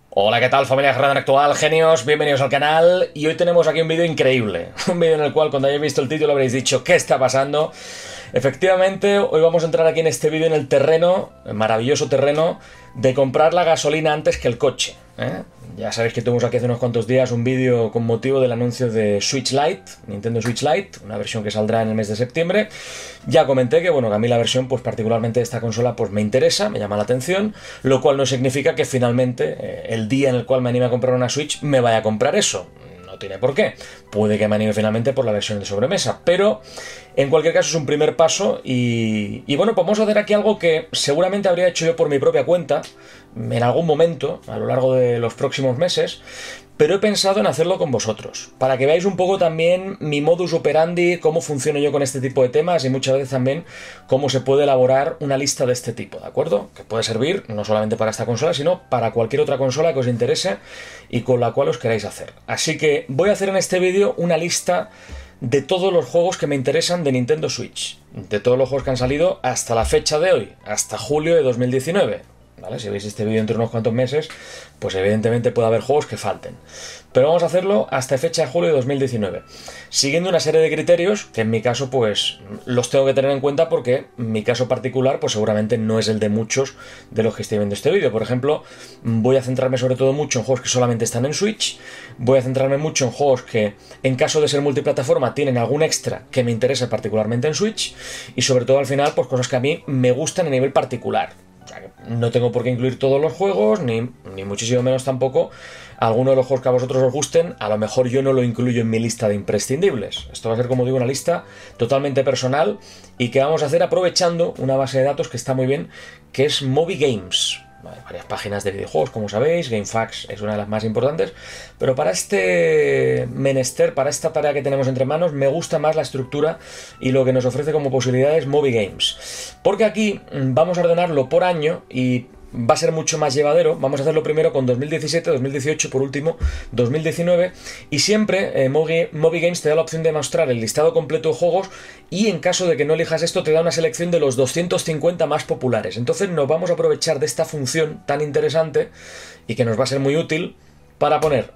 Hola, ¿qué tal, familia Generación Actual, genios? Bienvenidos al canal. Y hoy tenemos aquí un vídeo increíble. Un vídeo en el cual, cuando hayáis visto el título, habréis dicho ¿qué está pasando? Efectivamente, hoy vamos a entrar aquí en este vídeo en el terreno, el maravilloso terreno, de comprar la gasolina antes que el coche, ¿eh? Ya sabéis que tuvimos aquí hace unos cuantos días un vídeo con motivo del anuncio de Switch Lite, Nintendo Switch Lite, una versión que saldrá en el mes de septiembre. Ya comenté que, bueno, que a mí la versión, pues particularmente de esta consola, pues me interesa, me llama la atención, lo cual no significa que finalmente, el día en el cual me anime a comprar una Switch, me vaya a comprar eso. No tiene por qué. Puede que me anime finalmente por la versión de sobremesa, pero en cualquier caso es un primer paso y bueno, pues vamos a hacer aquí algo que seguramente habría hecho yo por mi propia cuenta en algún momento a lo largo de los próximos meses, pero he pensado en hacerlo con vosotros, para que veáis un poco también mi modus operandi, cómo funciono yo con este tipo de temas y muchas veces también cómo se puede elaborar una lista de este tipo, ¿de acuerdo? Que puede servir no solamente para esta consola, sino para cualquier otra consola que os interese y con la cual os queráis hacer. Así que voy a hacer en este vídeo una lista de todos los juegos que me interesan de Nintendo Switch, de todos los juegos que han salido hasta la fecha de hoy, hasta julio de 2019. ¿Vale? Si veis este vídeo entre unos cuantos meses, pues evidentemente puede haber juegos que falten. Pero vamos a hacerlo hasta fecha de julio de 2019. Siguiendo una serie de criterios que en mi caso pues los tengo que tener en cuenta porque mi caso particular pues seguramente no es el de muchos de los que estoy viendo este vídeo. Por ejemplo, voy a centrarme sobre todo mucho en juegos que solamente están en Switch. Voy a centrarme mucho en juegos que en caso de ser multiplataforma tienen algún extra que me interese particularmente en Switch. Y sobre todo al final pues cosas que a mí me gustan a nivel particular. O sea, que no tengo por qué incluir todos los juegos, ni muchísimo menos tampoco algunos de los juegos que a vosotros os gusten. A lo mejor yo no lo incluyo en mi lista de imprescindibles. Esto va a ser, como digo, una lista totalmente personal y que vamos a hacer aprovechando una base de datos que está muy bien, que es Moby Games. Vale, varias páginas de videojuegos, como sabéis, GameFAQs es una de las más importantes, pero para este menester, para esta tarea que tenemos entre manos, me gusta más la estructura y lo que nos ofrece como posibilidades Moby Games. Porque aquí vamos a ordenarlo por año y va a ser mucho más llevadero. Vamos a hacerlo primero con 2017, 2018, por último 2019, y siempre Moby Games te da la opción de mostrar el listado completo de juegos y en caso de que no elijas esto te da una selección de los 250 más populares. Entonces nos vamos a aprovechar de esta función tan interesante y que nos va a ser muy útil para poner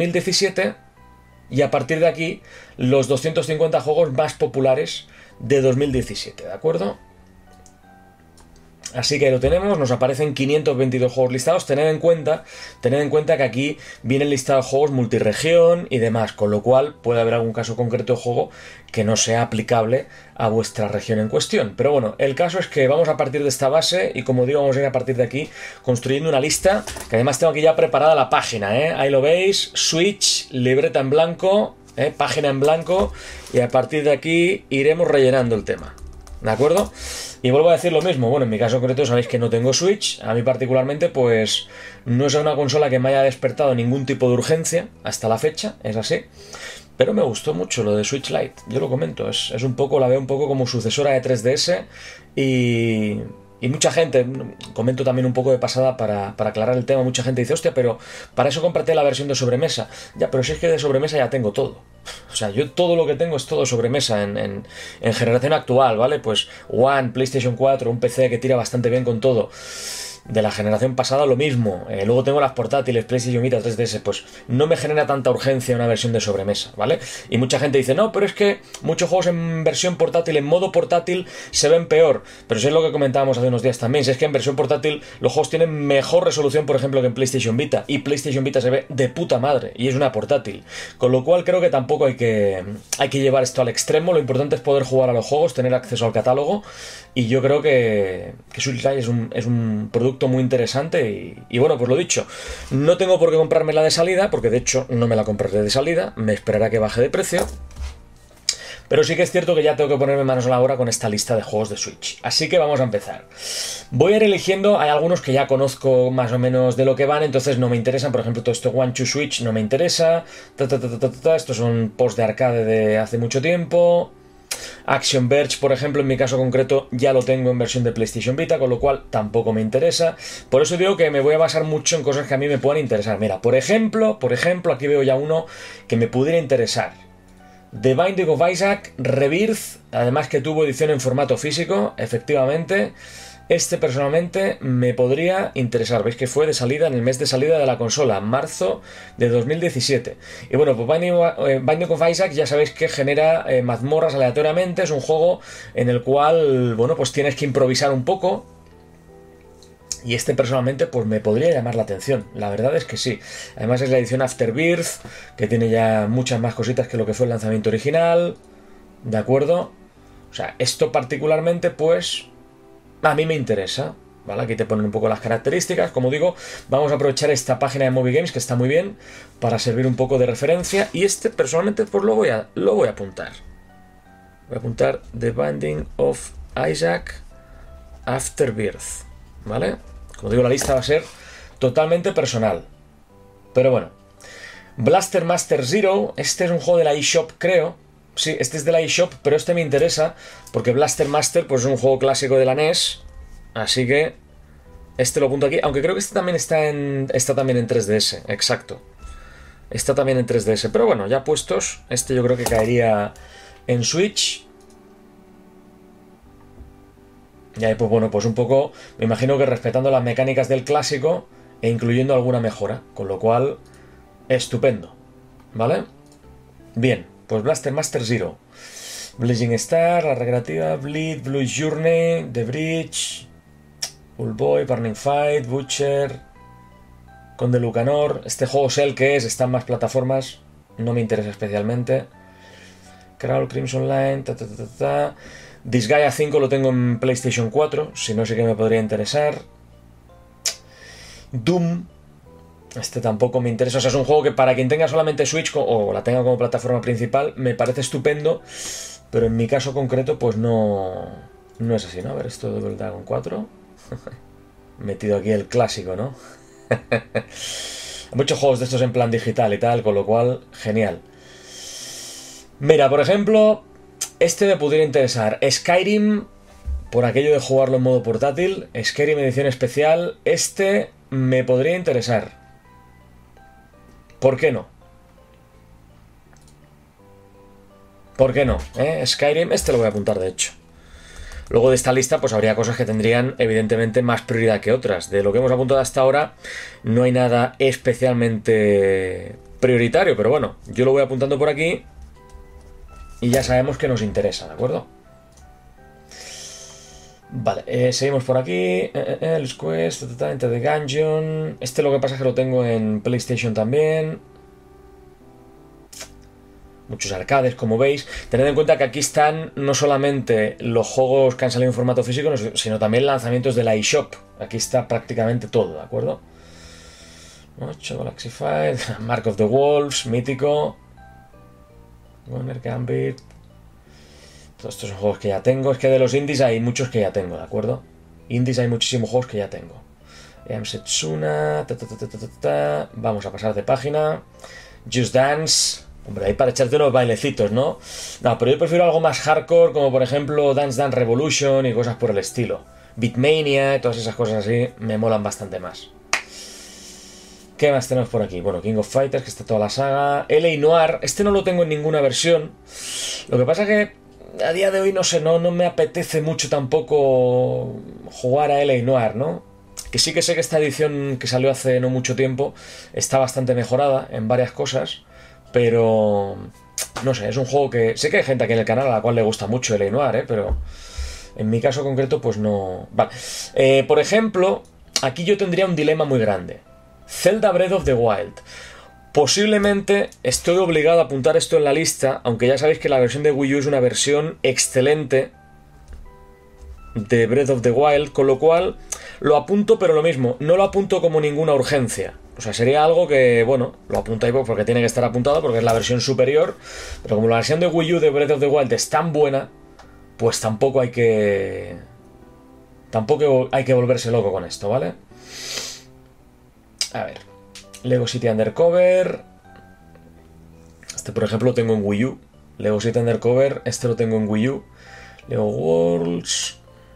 2017 y a partir de aquí los 250 juegos más populares de 2017, ¿de acuerdo? Así que lo tenemos, nos aparecen 522 juegos listados. Tened en cuenta que aquí viene el listado de juegos multiregión y demás, con lo cual puede haber algún caso concreto de juego que no sea aplicable a vuestra región en cuestión. Pero bueno, el caso es que vamos a partir de esta base y, como digo, vamos a ir a partir de aquí construyendo una lista, que además tengo aquí ya preparada la página, ¿eh? Ahí lo veis, Switch, libreta en blanco, página en blanco, y a partir de aquí iremos rellenando el tema. ¿De acuerdo? Y vuelvo a decir lo mismo, bueno, en mi caso concreto sabéis que no tengo Switch, a mí particularmente pues no es una consola que me haya despertado ningún tipo de urgencia hasta la fecha, es así, pero me gustó mucho lo de Switch Lite, yo lo comento, es un poco, la veo un poco como sucesora de 3DS y mucha gente, comento también un poco de pasada para aclarar el tema, mucha gente dice, hostia, pero para eso cómprate la versión de sobremesa. Ya, pero si es que de sobremesa ya tengo todo. O sea, yo todo lo que tengo es todo sobremesa en generación actual, ¿vale? Pues One, PlayStation 4, un PC que tira bastante bien con todo. De la generación pasada lo mismo. Luego tengo las portátiles, PlayStation Vita, 3DS, pues no me genera tanta urgencia una versión de sobremesa, ¿vale? Y mucha gente dice, no, pero es que muchos juegos en versión portátil, en modo portátil, se ven peor. Pero si es lo que comentábamos hace unos días también, si es que en versión portátil los juegos tienen mejor resolución, por ejemplo, que en PlayStation Vita, y PlayStation Vita se ve de puta madre, y es una portátil. Con lo cual creo que tampoco hay que llevar esto al extremo. Lo importante es poder jugar a los juegos, tener acceso al catálogo, y yo creo que Switch Lite es un producto muy interesante y bueno, pues lo dicho, no tengo por qué comprármela de salida, porque de hecho no me la compraré de salida, me esperará que baje de precio, pero sí que es cierto que ya tengo que ponerme manos a la obra con esta lista de juegos de Switch. Así que vamos a empezar. Voy a ir eligiendo, hay algunos que ya conozco más o menos de lo que van, entonces no me interesan, por ejemplo todo esto One to Switch no me interesa, estos son posts de arcade de hace mucho tiempo. Action Verge, por ejemplo, en mi caso concreto ya lo tengo en versión de PlayStation Vita, con lo cual tampoco me interesa. Por eso digo que me voy a basar mucho en cosas que a mí me puedan interesar. Mira, por ejemplo, aquí veo ya uno que me pudiera interesar. The Binding of Isaac Rebirth, además que tuvo edición en formato físico, efectivamente. Este personalmente me podría interesar. Veis que fue de salida en el mes de salida de la consola, marzo de 2017. Y bueno, pues Binding of Isaac ya sabéis que genera mazmorras aleatoriamente. Es un juego en el cual, bueno, pues tienes que improvisar un poco. Y este personalmente pues me podría llamar la atención. La verdad es que sí. Además es la edición Afterbirth, que tiene ya muchas más cositas que lo que fue el lanzamiento original. ¿De acuerdo? O sea, esto particularmente pues a mí me interesa, ¿vale? Aquí te ponen un poco las características. Como digo, vamos a aprovechar esta página de Movie Games, que está muy bien, para servir un poco de referencia. Y este, personalmente, pues lo voy a apuntar. Voy a apuntar The Binding of Isaac Afterbirth, ¿vale? Como digo, la lista va a ser totalmente personal. Pero bueno. Blaster Master Zero. Este es un juego de la eShop, creo. Sí, este es de la eShop, pero este me interesa porque Blaster Master pues, es un juego clásico de la NES. Así que este lo apunto aquí. Aunque creo que este también está también en 3DS. Exacto. Está también en 3DS. Pero bueno, ya puestos, este yo creo que caería en Switch. Y ahí pues bueno, pues un poco, me imagino que respetando las mecánicas del clásico e incluyendo alguna mejora. Con lo cual, estupendo. ¿Vale? Bien. Pues Blaster Master Zero, Blazing Star, la recreativa, Bleed, Blue Journey, The Bridge, Old Boy, Burning Fight, Butcher, Conde Lucanor. Este juego sé el que es, está en más plataformas, no me interesa especialmente. Crawl, Crimson Line, Disgaea 5 lo tengo en PlayStation 4, si no sé qué me podría interesar. Doom. Este tampoco me interesa, o sea, es un juego que para quien tenga solamente Switch o la tenga como plataforma principal me parece estupendo, pero en mi caso concreto pues no es así, ¿no? A ver, esto de Double Dragon 4 metido aquí el clásico, ¿no? Muchos juegos de estos en plan digital y tal, con lo cual, genial. Mira, por ejemplo, este me pudiera interesar, Skyrim, por aquello de jugarlo en modo portátil, Skyrim edición especial, este me podría interesar. ¿Por qué no? ¿Por qué no? Skyrim, este lo voy a apuntar de hecho. Luego de esta lista pues habría cosas que tendrían evidentemente más prioridad que otras. De lo que hemos apuntado hasta ahora no hay nada especialmente prioritario, pero bueno, yo lo voy apuntando por aquí y ya sabemos que nos interesa, ¿de acuerdo? Vale, seguimos por aquí. El Quest, Enter the Gungeon. Este lo que pasa es que lo tengo en PlayStation también. Muchos arcades, como veis. Tened en cuenta que aquí están no solamente los juegos que han salido en formato físico, sino también lanzamientos de la eShop. Aquí está prácticamente todo, ¿de acuerdo? 8, Galaxy Fight, Mark of the Wolves, mítico. Warner Gambit. Todos estos son juegos que ya tengo. Es que de los indies hay muchos que ya tengo, ¿de acuerdo? Indies hay muchísimos juegos que ya tengo. Setsuna. Vamos a pasar de página. Just Dance. Hombre, hay para echarte unos bailecitos, ¿no? No, pero yo prefiero algo más hardcore, como por ejemplo Dance Dance Revolution y cosas por el estilo. Beatmania y todas esas cosas así me molan bastante más. ¿Qué más tenemos por aquí? Bueno, King of Fighters, que está toda la saga. L.A. Noire. Este no lo tengo en ninguna versión. Lo que pasa que a día de hoy no sé, no me apetece mucho tampoco jugar a L.A. Noire, ¿no? Que sí que sé que esta edición que salió hace no mucho tiempo está bastante mejorada en varias cosas, pero no sé, es un juego que sé que hay gente aquí en el canal a la cual le gusta mucho L.A. Noire, pero en mi caso concreto pues no. Vale, por ejemplo, aquí yo tendría un dilema muy grande. Zelda Breath of the Wild. Posiblemente estoy obligado a apuntar esto en la lista, aunque ya sabéis que la versión de Wii U es una versión excelente de Breath of the Wild, con lo cual lo apunto, pero lo mismo, no lo apunto como ninguna urgencia. O sea, sería algo que, bueno, lo apunto ahí porque tiene que estar apuntado, porque es la versión superior, pero como la versión de Wii U de Breath of the Wild es tan buena, pues tampoco hay que volverse loco con esto, ¿vale? A ver, Lego City Undercover. Este, por ejemplo, lo tengo en Wii U. Lego City Undercover, este lo tengo en Wii U. Lego Worlds.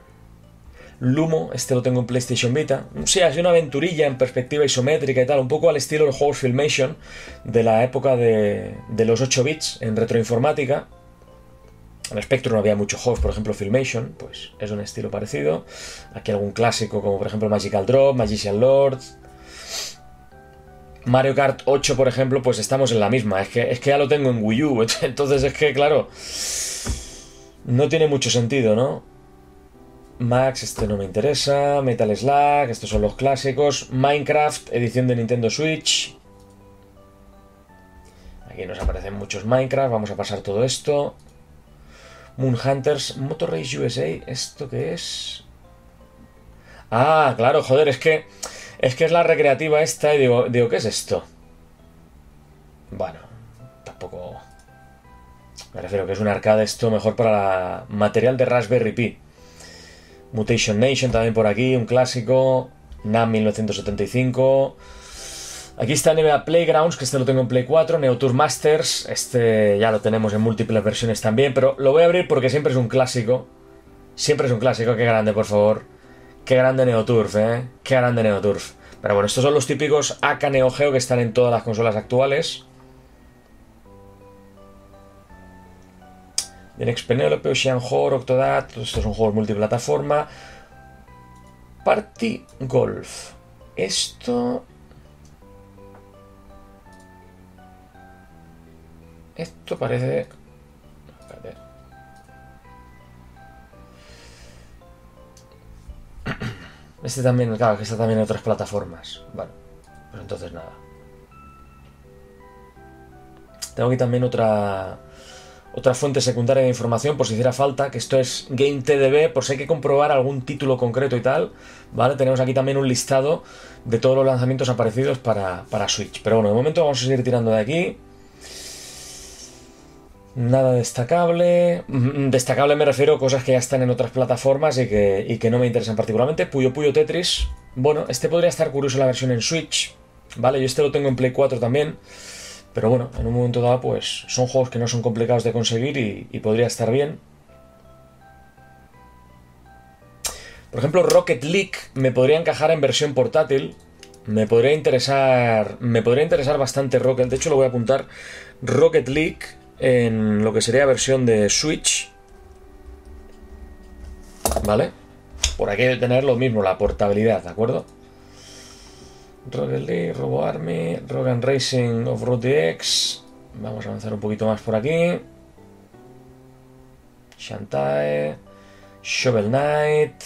Lumo, este lo tengo en PlayStation Vita. Sí, es una aventurilla en perspectiva isométrica y tal, un poco al estilo de los juegos Filmation de la época de los 8 bits en retroinformática. En Spectrum había muchos juegos, por ejemplo Filmation, pues es un estilo parecido. Aquí algún clásico como por ejemplo Magical Drop, Magician Lord. Mario Kart 8, por ejemplo, pues estamos en la misma. Es que ya lo tengo en Wii U, entonces es que, claro, no tiene mucho sentido, ¿no? Max, este no me interesa. Metal Slug, estos son los clásicos. Minecraft, edición de Nintendo Switch. Aquí nos aparecen muchos Minecraft, vamos a pasar todo esto. Moon Hunters, Motor Race USA, ¿esto qué es? Ah, claro, joder, es que es la recreativa esta y digo, ¿qué es esto? Bueno, tampoco... Me refiero que es un arcade esto mejor para material de Raspberry Pi. Mutation Nation también por aquí, un clásico. NAM 1975. Aquí está NBA Playgrounds, que este lo tengo en Play 4. Neo Tour Masters, este ya lo tenemos en múltiples versiones también, pero lo voy a abrir porque siempre es un clásico. Siempre es un clásico, qué grande, por favor. Qué grande Neo Turf, qué grande Neo Turf. Pero bueno, estos son los típicos AK Neo Geo que están en todas las consolas actuales. The Next Penelope, Ocean Horror, Octodad, todos estos son juegos multiplataforma. Party Golf. Esto parece... Este también, claro, que está también en otras plataformas. Bueno, pues entonces nada. Tengo aquí también otra fuente secundaria de información por si hiciera falta, que esto es GameTDB, por si hay que comprobar algún título concreto y tal, ¿vale? Tenemos aquí también un listado de todos los lanzamientos aparecidos para Switch. Pero bueno, de momento vamos a seguir tirando de aquí. Nada destacable. Destacable me refiero a cosas que ya están en otras plataformas y que no me interesan particularmente. Puyo Puyo Tetris. Bueno, este podría estar curioso la versión en Switch, ¿vale? Yo este lo tengo en Play 4 también. Pero bueno, en un momento dado pues son juegos que no son complicados de conseguir y podría estar bien. Por ejemplo, Rocket League me podría encajar en versión portátil. Me podría interesar bastante Rocket. De hecho lo voy a apuntar. Rocket League en lo que sería versión de Switch, ¿vale? Por aquí hay que tener lo mismo, la portabilidad, ¿de acuerdo? Rocket League, Robo Army, Rock and Racing Off-Road DX. Vamos a avanzar un poquito más por aquí. Shantae, Shovel Knight,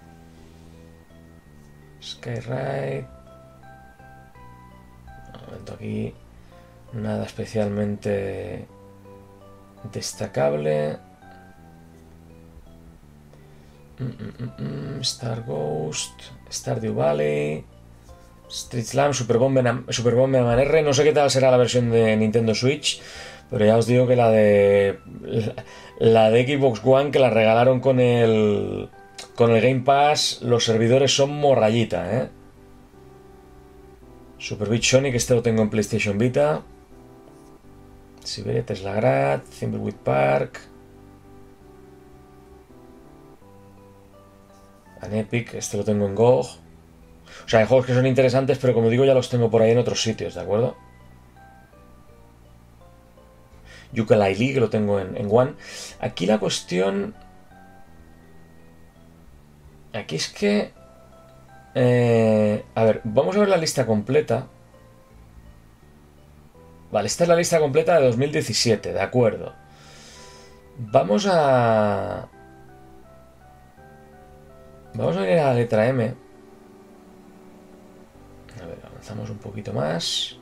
Skyride. Un momento, aquí nada especialmente destacable. Star Ghost, Stardew Valley, Street Slam, Super Bomberman R. No sé qué tal será la versión de Nintendo Switch, pero ya os digo que la de Xbox One, que la regalaron con el Game Pass, los servidores son morrayita, Super Beat Sonic, este lo tengo en PlayStation Vita. Siberia, Teslagrad, Thimbleweed Park, An Epic, este lo tengo en GOG. O sea, hay juegos que son interesantes, pero como digo, ya los tengo por ahí en otros sitios, ¿de acuerdo? Yooka-Laylee, que lo tengo en One. Aquí la cuestión... Aquí es que... a ver, vamos a ver la lista completa. Vale, esta es la lista completa de 2017, de acuerdo. Vamos a ir a la letra M. A ver, avanzamos un poquito más.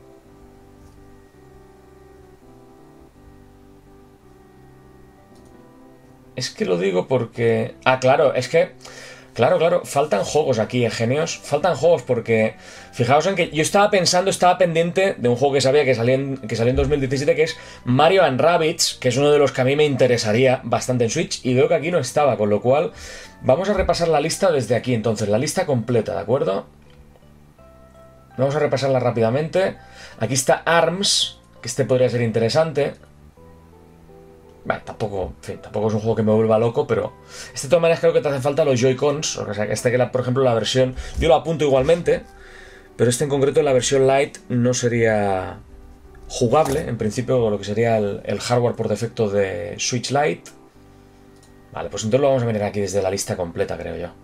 Es que lo digo porque... Ah, claro, es que... Claro, faltan juegos aquí, genios. Faltan juegos porque... Fijaos en que yo estaba pendiente de un juego que sabía que salió en 2017, que es Mario & Rabbids, que es uno de los que a mí me interesaría bastante en Switch, y veo que aquí no estaba, con lo cual vamos a repasar la lista desde aquí, entonces, la lista completa, ¿de acuerdo? Vamos a repasarla rápidamente. Aquí está ARMS, que este podría ser interesante. Vale, tampoco es un juego que me vuelva loco, pero de todas maneras creo que te hacen falta los Joy-Cons. O sea, por ejemplo, la versión... Yo lo apunto igualmente, pero este en concreto, en la versión Lite, no sería jugable, en principio, lo que sería el hardware por defecto de Switch Lite. Vale, pues entonces lo vamos a venir aquí desde la lista completa, creo yo.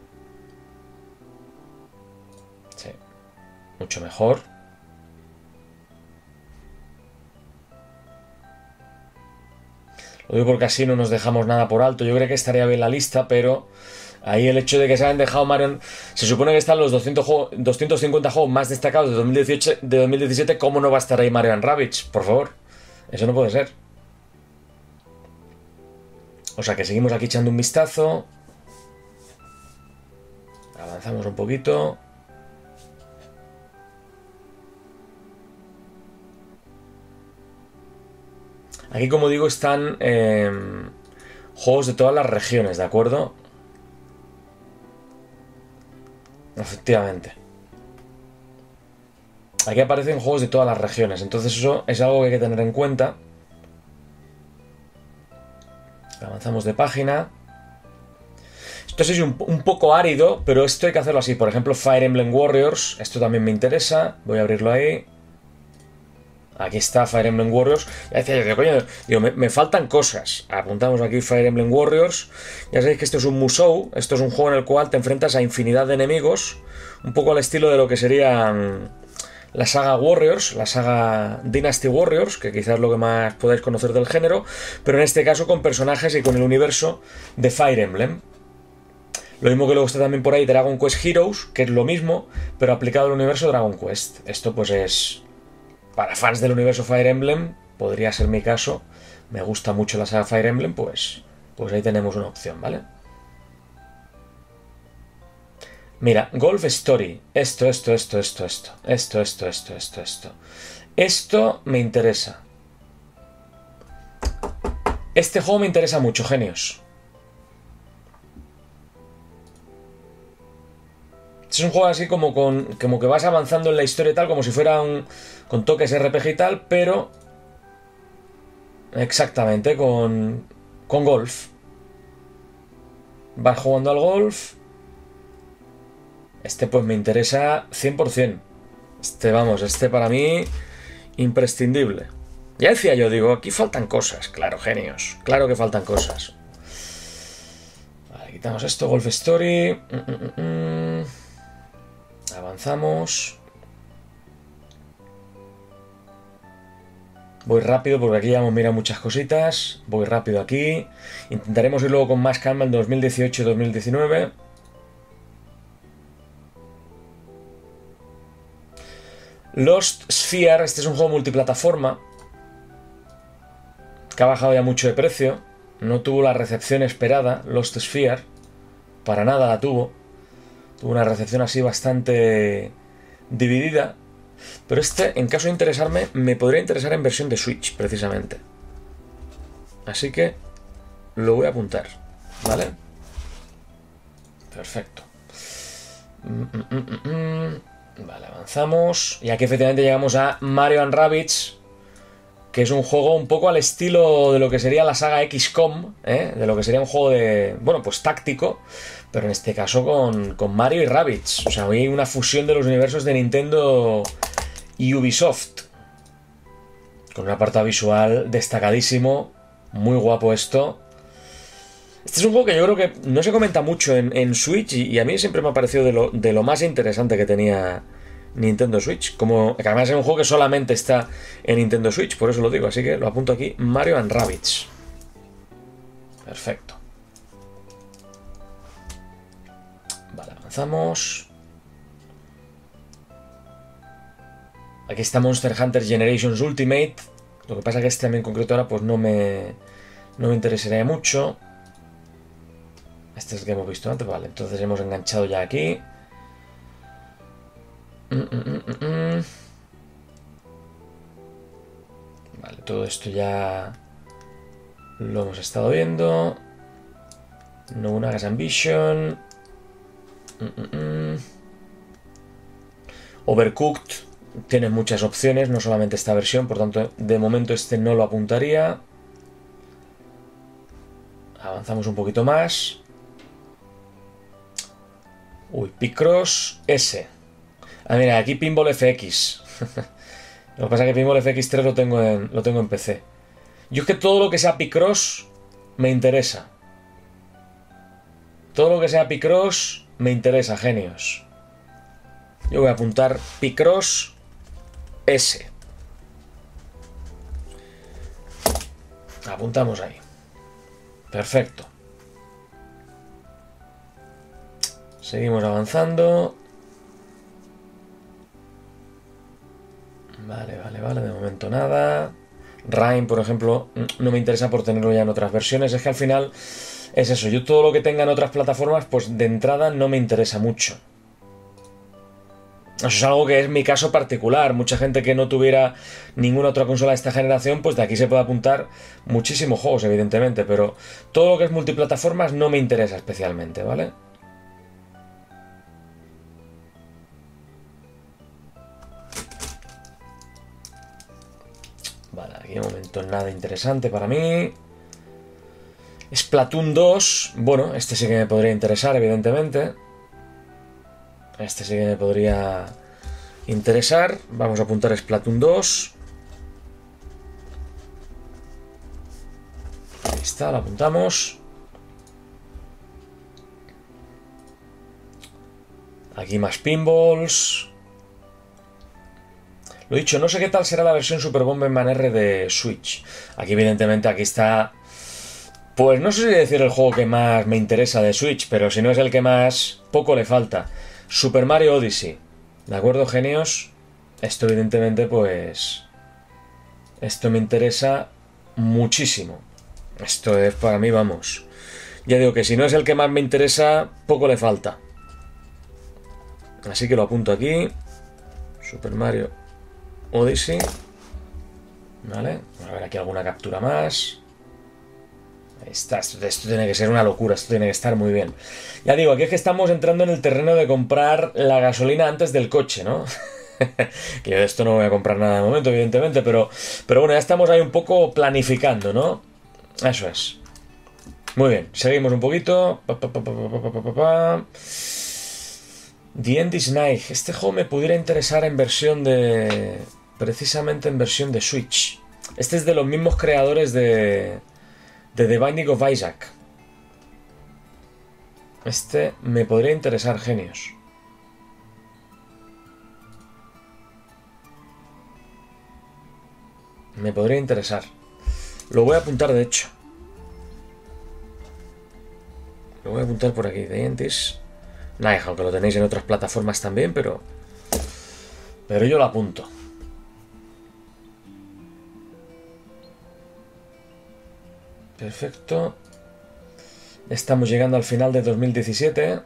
Sí, mucho mejor. Lo digo porque así no nos dejamos nada por alto. Yo creo que estaría bien la lista, pero ahí el hecho de que se hayan dejado Mario... Se supone que están los 250 juegos más destacados de 2017. ¿Cómo no va a estar ahí Mario & Rabbids? Por favor. Eso no puede ser. O sea que seguimos aquí echando un vistazo. Avanzamos un poquito. Aquí, como digo, están juegos de todas las regiones, ¿de acuerdo? Efectivamente. Aquí aparecen juegos de todas las regiones, entonces eso es algo que hay que tener en cuenta. Avanzamos de página. Esto sí es un poco árido, pero esto hay que hacerlo así. Por ejemplo, Fire Emblem Warriors. Esto también me interesa. Voy a abrirlo ahí. Aquí está Fire Emblem Warriors. Ya decía yo, coño, digo, me faltan cosas. Apuntamos aquí Fire Emblem Warriors. Ya sabéis que esto es un Musou. Esto es un juego en el cual te enfrentas a infinidad de enemigos. Un poco al estilo de lo que sería la saga Warriors, la saga Dynasty Warriors, que quizás es lo que más podáis conocer del género, pero en este caso con personajes y con el universo de Fire Emblem. Lo mismo que luego está también por ahí Dragon Quest Heroes, que es lo mismo, pero aplicado al universo Dragon Quest. Esto pues es... Para fans del universo Fire Emblem, podría ser mi caso. Me gusta mucho la saga Fire Emblem, pues ahí tenemos una opción, ¿vale? Mira, Golf Story. Esto. Esto me interesa. Este juego me interesa mucho, genios. Es un juego así como que vas avanzando en la historia y tal, como si fuera con toques RPG y tal, pero exactamente, con golf. Vas jugando al golf. Este pues me interesa 100%. Este para mí imprescindible. Ya decía yo, digo, aquí faltan cosas. Claro, genios. Claro que faltan cosas. Vale, quitamos esto, Golf Story. Avanzamos. Voy rápido porque aquí ya hemos mirado muchas cositas. Voy rápido aquí. Intentaremos ir luego con más calma en 2018 y 2019. Lost Sphere, este es un juego multiplataforma que ha bajado ya mucho de precio. No tuvo la recepción esperada, Lost Sphere. Para nada la tuvo. Tuvo una recepción así bastante dividida. Pero este, en caso de interesarme, me podría interesar en versión de Switch, precisamente. Así que lo voy a apuntar, ¿vale? Perfecto. Vale, avanzamos. Y aquí efectivamente llegamos a Mario & Rabbids, que es un juego un poco al estilo de lo que sería la saga XCOM, ¿eh? De lo que sería un juego de, bueno, pues táctico, pero en este caso con Mario y Rabbids. O sea, hay una fusión de los universos de Nintendo y Ubisoft, con un apartado visual destacadísimo, muy guapo esto. Este es un juego que yo creo que no se comenta mucho en Switch y a mí siempre me ha parecido de lo más interesante que tenía Nintendo Switch. Como que además es un juego que solamente está en Nintendo Switch, por eso lo digo, así que lo apunto aquí, Mario & Rabbids. Perfecto. Vale, avanzamos. Aquí está Monster Hunter Generations Ultimate. Lo que pasa es que este también en concreto ahora pues no me interesaría mucho. Este es el que hemos visto antes, vale. Entonces hemos enganchado ya aquí. Vale, todo esto ya lo hemos estado viendo. Nobunaga's Ambition. Overcooked tiene muchas opciones, no solamente esta versión, por tanto, de momento este no lo apuntaría. Avanzamos un poquito más. Uy, Picross S. Ah, mira, aquí Pinball FX. Lo que pasa es que Pinball FX3 lo tengo en PC. Yo es que todo lo que sea Picross me interesa. Todo lo que sea Picross me interesa, genios. Yo voy a apuntar Picross S. Apuntamos ahí. Perfecto. Seguimos avanzando. Vale. De momento nada. Rime, por ejemplo, no me interesa por tenerlo ya en otras versiones. Es que al final es eso. Yo todo lo que tenga en otras plataformas, pues de entrada no me interesa mucho. Eso es algo que es mi caso particular. Mucha gente que no tuviera ninguna otra consola de esta generación, pues de aquí se puede apuntar muchísimos juegos, evidentemente. Pero todo lo que es multiplataformas no me interesa especialmente, ¿vale? Vale, aquí de momento nada interesante para mí. Splatoon 2. Bueno, este sí que me podría interesar, evidentemente. Este sí que me podría interesar. Vamos a apuntar Splatoon 2. Ahí está, lo apuntamos. Aquí más pinballs. Lo dicho, no sé qué tal será la versión Super Bomberman R de Switch. Aquí evidentemente aquí está... Pues no sé si decir el juego que más me interesa de Switch, pero si no es el que más, poco le falta. Super Mario Odyssey. ¿De acuerdo, genios? Esto evidentemente pues... Esto me interesa muchísimo. Esto es para mí, vamos. Ya digo que si no es el que más me interesa, poco le falta. Así que lo apunto aquí. Super Mario Odyssey. Vale, a ver aquí alguna captura más. Ahí está, esto tiene que ser una locura, esto tiene que estar muy bien. Ya digo, aquí es que estamos entrando en el terreno de comprar la gasolina antes del coche, ¿no? Que yo de esto no voy a comprar nada de momento, evidentemente, pero bueno, ya estamos ahí un poco planificando, ¿no? Eso es. Muy bien, seguimos un poquito. The End is Night. Este juego me pudiera interesar en versión de... Precisamente en versión de Switch. Este es de los mismos creadores de The Binding of Isaac. Este me podría interesar, genios. Me podría interesar. Lo voy a apuntar, de hecho. Lo voy a apuntar por aquí. The End is Night, aunque lo tenéis en otras plataformas también, pero yo lo apunto. Perfecto. Estamos llegando al final de 2017.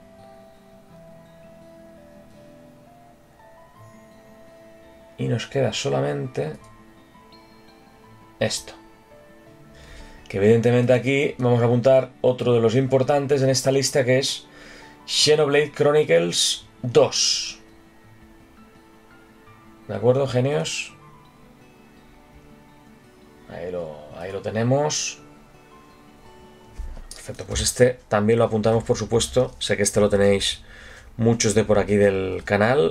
Y nos queda solamente esto. Que evidentemente aquí vamos a apuntar otro de los importantes en esta lista, que es Xenoblade Chronicles 2. ¿De acuerdo, genios? Ahí lo tenemos. Perfecto, pues este también lo apuntamos, por supuesto. Sé que este lo tenéis muchos de por aquí del canal.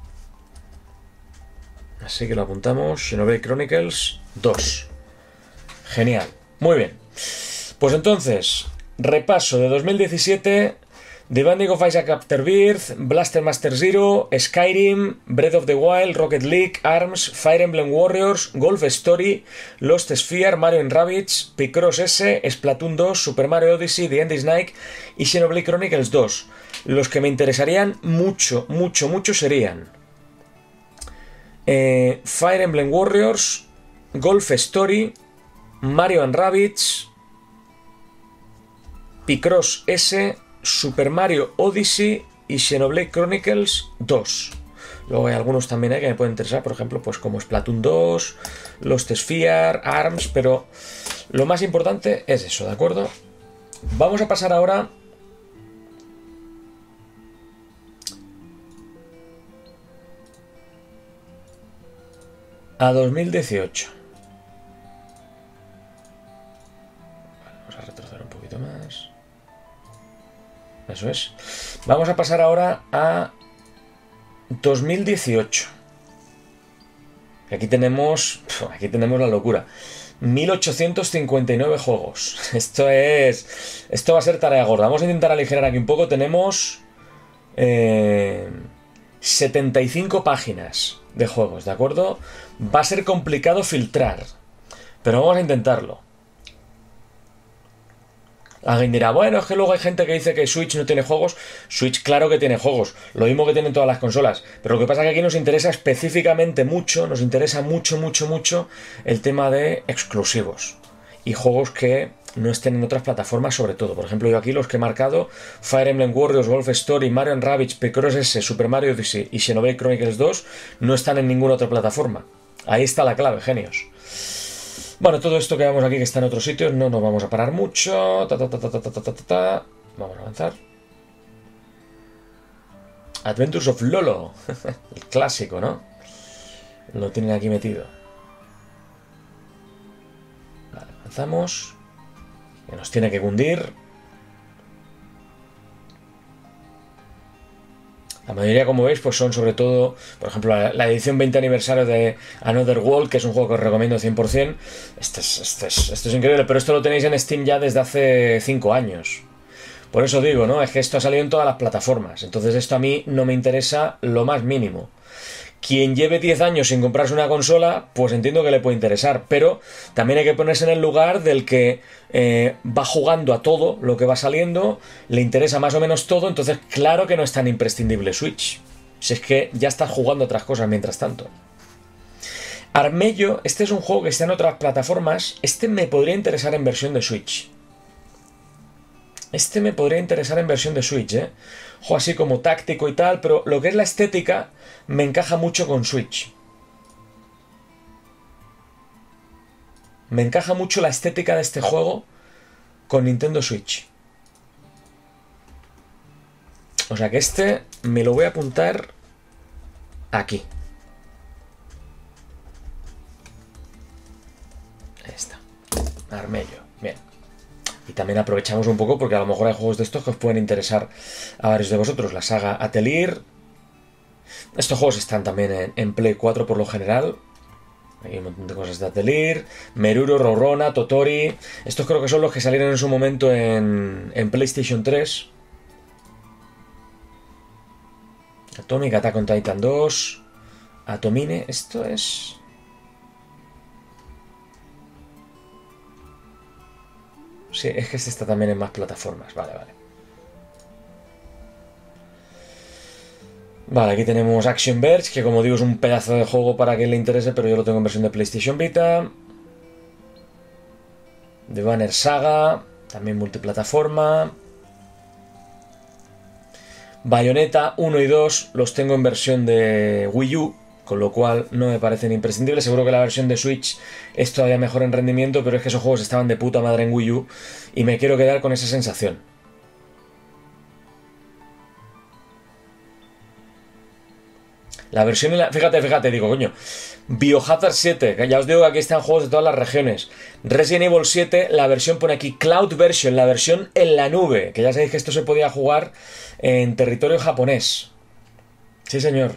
Así que lo apuntamos. Xenoblade Chronicles 2. Genial. Muy bien. Pues entonces, repaso de 2017... The Binding of Isaac Afterbirth, Blaster Master Zero, Skyrim, Breath of the Wild, Rocket League, ARMS, Fire Emblem Warriors, Golf Story, Lost Sphere, Mario & Rabbids, Picross S, Splatoon 2, Super Mario Odyssey, The End is Night y Xenoblade Chronicles 2. Los que me interesarían mucho serían Fire Emblem Warriors, Golf Story, Mario & Rabbids, Picross S, Super Mario Odyssey y Xenoblade Chronicles 2. Luego hay algunos también que me pueden interesar, por ejemplo, pues como Splatoon 2, Lost Sphere, ARMS, pero lo más importante es eso, ¿de acuerdo? Vamos a pasar ahora a 2018. Vamos a retroceder un poquito más. Eso es. Vamos a pasar ahora a 2018. Aquí tenemos la locura. 1859 juegos. Esto va a ser tarea gorda. Vamos a intentar aligerar aquí un poco. Tenemos 75 páginas de juegos, ¿de acuerdo? Va a ser complicado filtrar, pero vamos a intentarlo. Alguien dirá, bueno, es que luego hay gente que dice que Switch no tiene juegos. Switch claro que tiene juegos, lo mismo que tienen todas las consolas. Pero lo que pasa es que aquí nos interesa específicamente mucho, nos interesa mucho el tema de exclusivos. Y juegos que no estén en otras plataformas sobre todo. Por ejemplo, yo aquí los que he marcado, Fire Emblem Warriors, Wolf Story, Mario & Rabbids, Picross S, Super Mario Odyssey y Xenoblade Chronicles 2, no están en ninguna otra plataforma. Ahí está la clave, genios. Bueno, todo esto que vemos aquí que está en otros sitios, no nos vamos a parar mucho. Vamos a avanzar. Adventures of Lolo. El clásico, ¿no? Lo tienen aquí metido. Vale, avanzamos. Que nos tiene que cundir. La mayoría, como veis, pues son sobre todo, por ejemplo, la edición 20 aniversario de Another World, que es un juego que os recomiendo 100%. Esto es increíble, pero esto lo tenéis en Steam ya desde hace 5 años. Por eso digo, ¿no? Es que esto ha salido en todas las plataformas. Entonces esto a mí no me interesa lo más mínimo. Quien lleve 10 años sin comprarse una consola, pues entiendo que le puede interesar, pero también hay que ponerse en el lugar del que va jugando a todo lo que va saliendo, le interesa más o menos todo, entonces claro que no es tan imprescindible Switch. Si es que ya estás jugando otras cosas mientras tanto. Armello, este es un juego que está en otras plataformas, este me podría interesar en versión de Switch. Este me podría interesar en versión de Switch, ¿eh? Juego así como táctico y tal, pero lo que es la estética me encaja mucho con Switch. Me encaja mucho la estética de este juego con Nintendo Switch. O sea que este me lo voy a apuntar aquí. Ahí está. Armello. Bien. Y también aprovechamos un poco porque a lo mejor hay juegos de estos que os pueden interesar a varios de vosotros. La saga Atelier. Estos juegos están también en Play 4 por lo general. Hay un montón de cosas de Atelier. Meruro, Rorona, Totori. Estos creo que son los que salieron en su momento en PlayStation 3. Atomic, Attack on Titan 2. Atomine. Esto es... Sí, es que este está también en más plataformas. Vale. Vale, aquí tenemos Action Verge, que como digo es un pedazo de juego para quien le interese, pero yo lo tengo en versión de PlayStation Vita. The Banner Saga, también multiplataforma. Bayonetta 1 y 2 los tengo en versión de Wii U, con lo cual no me parecen imprescindibles. Seguro que la versión de Switch es todavía mejor en rendimiento, pero es que esos juegos estaban de puta madre en Wii U y me quiero quedar con esa sensación. La versión, fíjate, digo, coño, Biohazard 7, que ya os digo que aquí están juegos de todas las regiones. Resident Evil 7, la versión pone aquí Cloud Version, la versión en la nube, que ya sabéis que esto se podía jugar en territorio japonés. Sí, señor.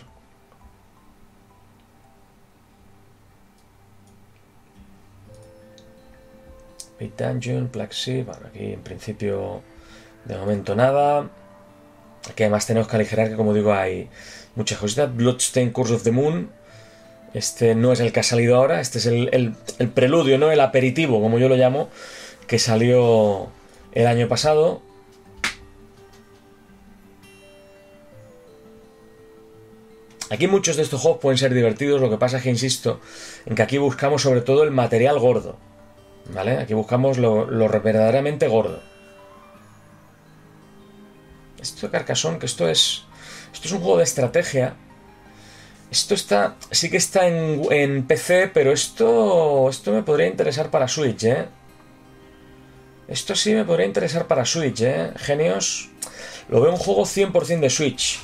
Big Dungeon, Black Sea, bueno, aquí en principio de momento nada. Aquí además tenemos que aligerar que, como digo, hay muchas cositas. Bloodstained Curse of the Moon. Este no es el que ha salido ahora, este es el preludio, ¿no? El aperitivo, como yo lo llamo, que salió el año pasado. Aquí muchos de estos juegos pueden ser divertidos, lo que pasa es que insisto en que aquí buscamos sobre todo el material gordo, ¿vale? Aquí buscamos lo verdaderamente gordo. Esto de Carcassonne, que esto es un juego de estrategia. Esto sí que está en PC, pero esto me podría interesar para Switch, ¿eh? Esto sí me podría interesar para Switch, ¿eh? Genios. Lo veo un juego 100% de Switch.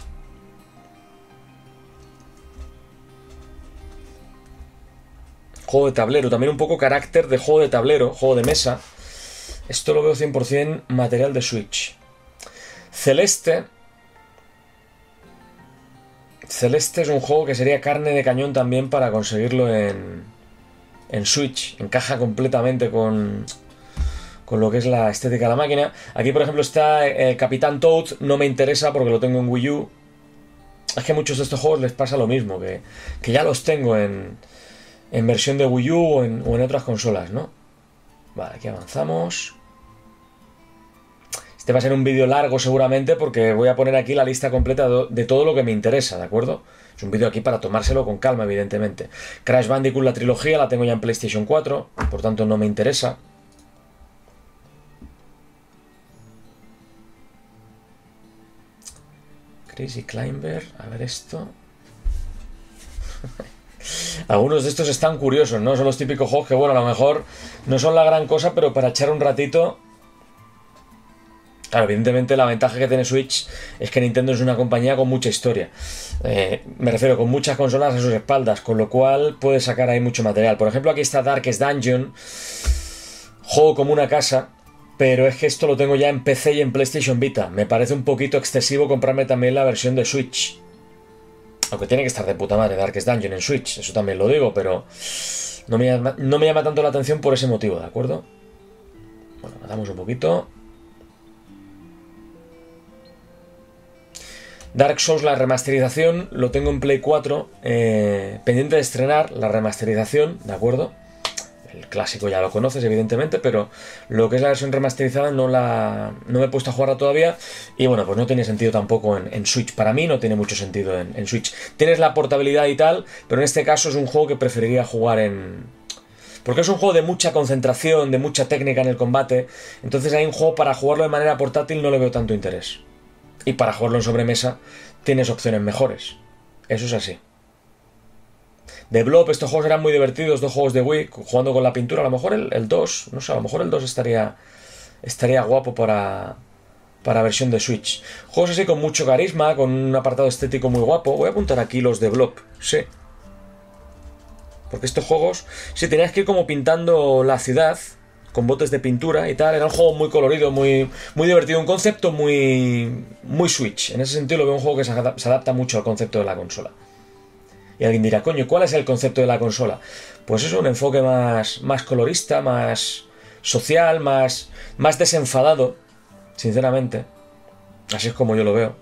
Juego de tablero, también un poco carácter de juego de tablero, juego de mesa. Esto lo veo 100% material de Switch. Celeste Celeste es un juego que sería carne de cañón también para conseguirlo en Switch. Encaja completamente con lo que es la estética de la máquina. Aquí, por ejemplo, está Capitán Toad. No me interesa porque lo tengo en Wii U. Es que a muchos de estos juegos les pasa lo mismo, que ya los tengo en versión de Wii U o en otras consolas, ¿no? Vale, aquí avanzamos. Este va a ser un vídeo largo seguramente porque voy a poner aquí la lista completa de todo lo que me interesa, ¿de acuerdo? Es un vídeo aquí para tomárselo con calma, evidentemente. Crash Bandicoot, la trilogía, la tengo ya en PlayStation 4, por tanto no me interesa. Crazy Climber, a ver esto. Algunos de estos están curiosos, ¿no? Son los típicos juegos que, bueno, a lo mejor no son la gran cosa, pero para echar un ratito... Claro, evidentemente la ventaja que tiene Switch es que Nintendo es una compañía con mucha historia. Me refiero con muchas consolas a sus espaldas, con lo cual puede sacar ahí mucho material. Por ejemplo, aquí está Darkest Dungeon, juego como una casa, pero es que esto lo tengo ya en PC y en PlayStation Vita. Me parece un poquito excesivo comprarme también la versión de Switch. Aunque tiene que estar de puta madre Darkest Dungeon en Switch, eso también lo digo, pero no me llama tanto la atención por ese motivo, ¿de acuerdo? Bueno, matamos un poquito. Dark Souls, la remasterización, lo tengo en Play 4, pendiente de estrenar la remasterización, ¿de acuerdo? El clásico ya lo conoces, evidentemente, pero lo que es la versión remasterizada no me he puesto a jugarla todavía. Y bueno, pues no tiene sentido tampoco en Switch. Para mí no tiene mucho sentido en Switch. Tienes la portabilidad y tal, pero en este caso es un juego que preferiría jugar porque es un juego de mucha concentración, de mucha técnica en el combate. Entonces hay un juego para jugarlo de manera portátil no le veo tanto interés. Y para jugarlo en sobremesa tienes opciones mejores. Eso es así. De Blob, estos juegos eran muy divertidos, dos juegos de Wii, jugando con la pintura. A lo mejor el 2, no sé, a lo mejor el 2 estaría guapo para versión de Switch. Juegos así con mucho carisma, con un apartado estético muy guapo. Voy a apuntar aquí los de Blob, sí. Porque estos juegos, sí, tenías que ir como pintando la ciudad con botes de pintura y tal. Era un juego muy colorido, muy, muy divertido. Un concepto muy Switch. En ese sentido lo veo un juego que se adapta mucho al concepto de la consola. Y alguien dirá, coño, ¿cuál es el concepto de la consola? Pues es un enfoque más colorista, más social, más desenfadado, sinceramente. Así es como yo lo veo.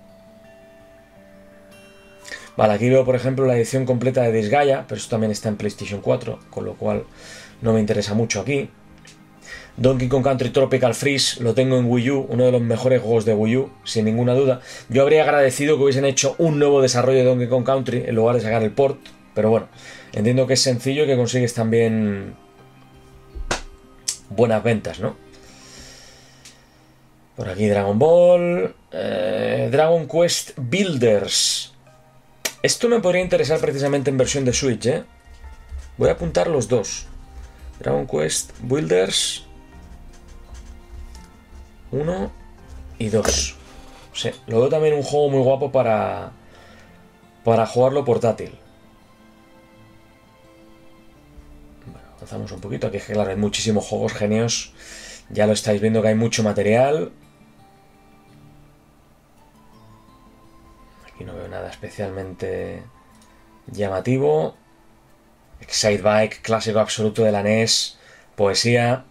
Vale, aquí veo, por ejemplo, la edición completa de Disgaea, pero esto también está en PlayStation 4, con lo cual no me interesa mucho aquí. Donkey Kong Country Tropical Freeze lo tengo en Wii U, uno de los mejores juegos de Wii U, sin ninguna duda. Yo habría agradecido que hubiesen hecho un nuevo desarrollo de Donkey Kong Country en lugar de sacar el port, pero bueno, entiendo que es sencillo y que consigues también buenas ventas, ¿no? Por aquí Dragon Ball, Dragon Quest Builders. Esto me podría interesar precisamente en versión de Switch, ¿eh? Voy a apuntar los dos. Dragon Quest Builders 1 y 2. Sí, lo veo también un juego muy guapo para jugarlo portátil. Bueno, avanzamos un poquito. Aquí es que claro, hay muchísimos juegos genios. Ya lo estáis viendo que hay mucho material. Aquí no veo nada especialmente llamativo. Excitebike, clásico absoluto de la NES. Poesía.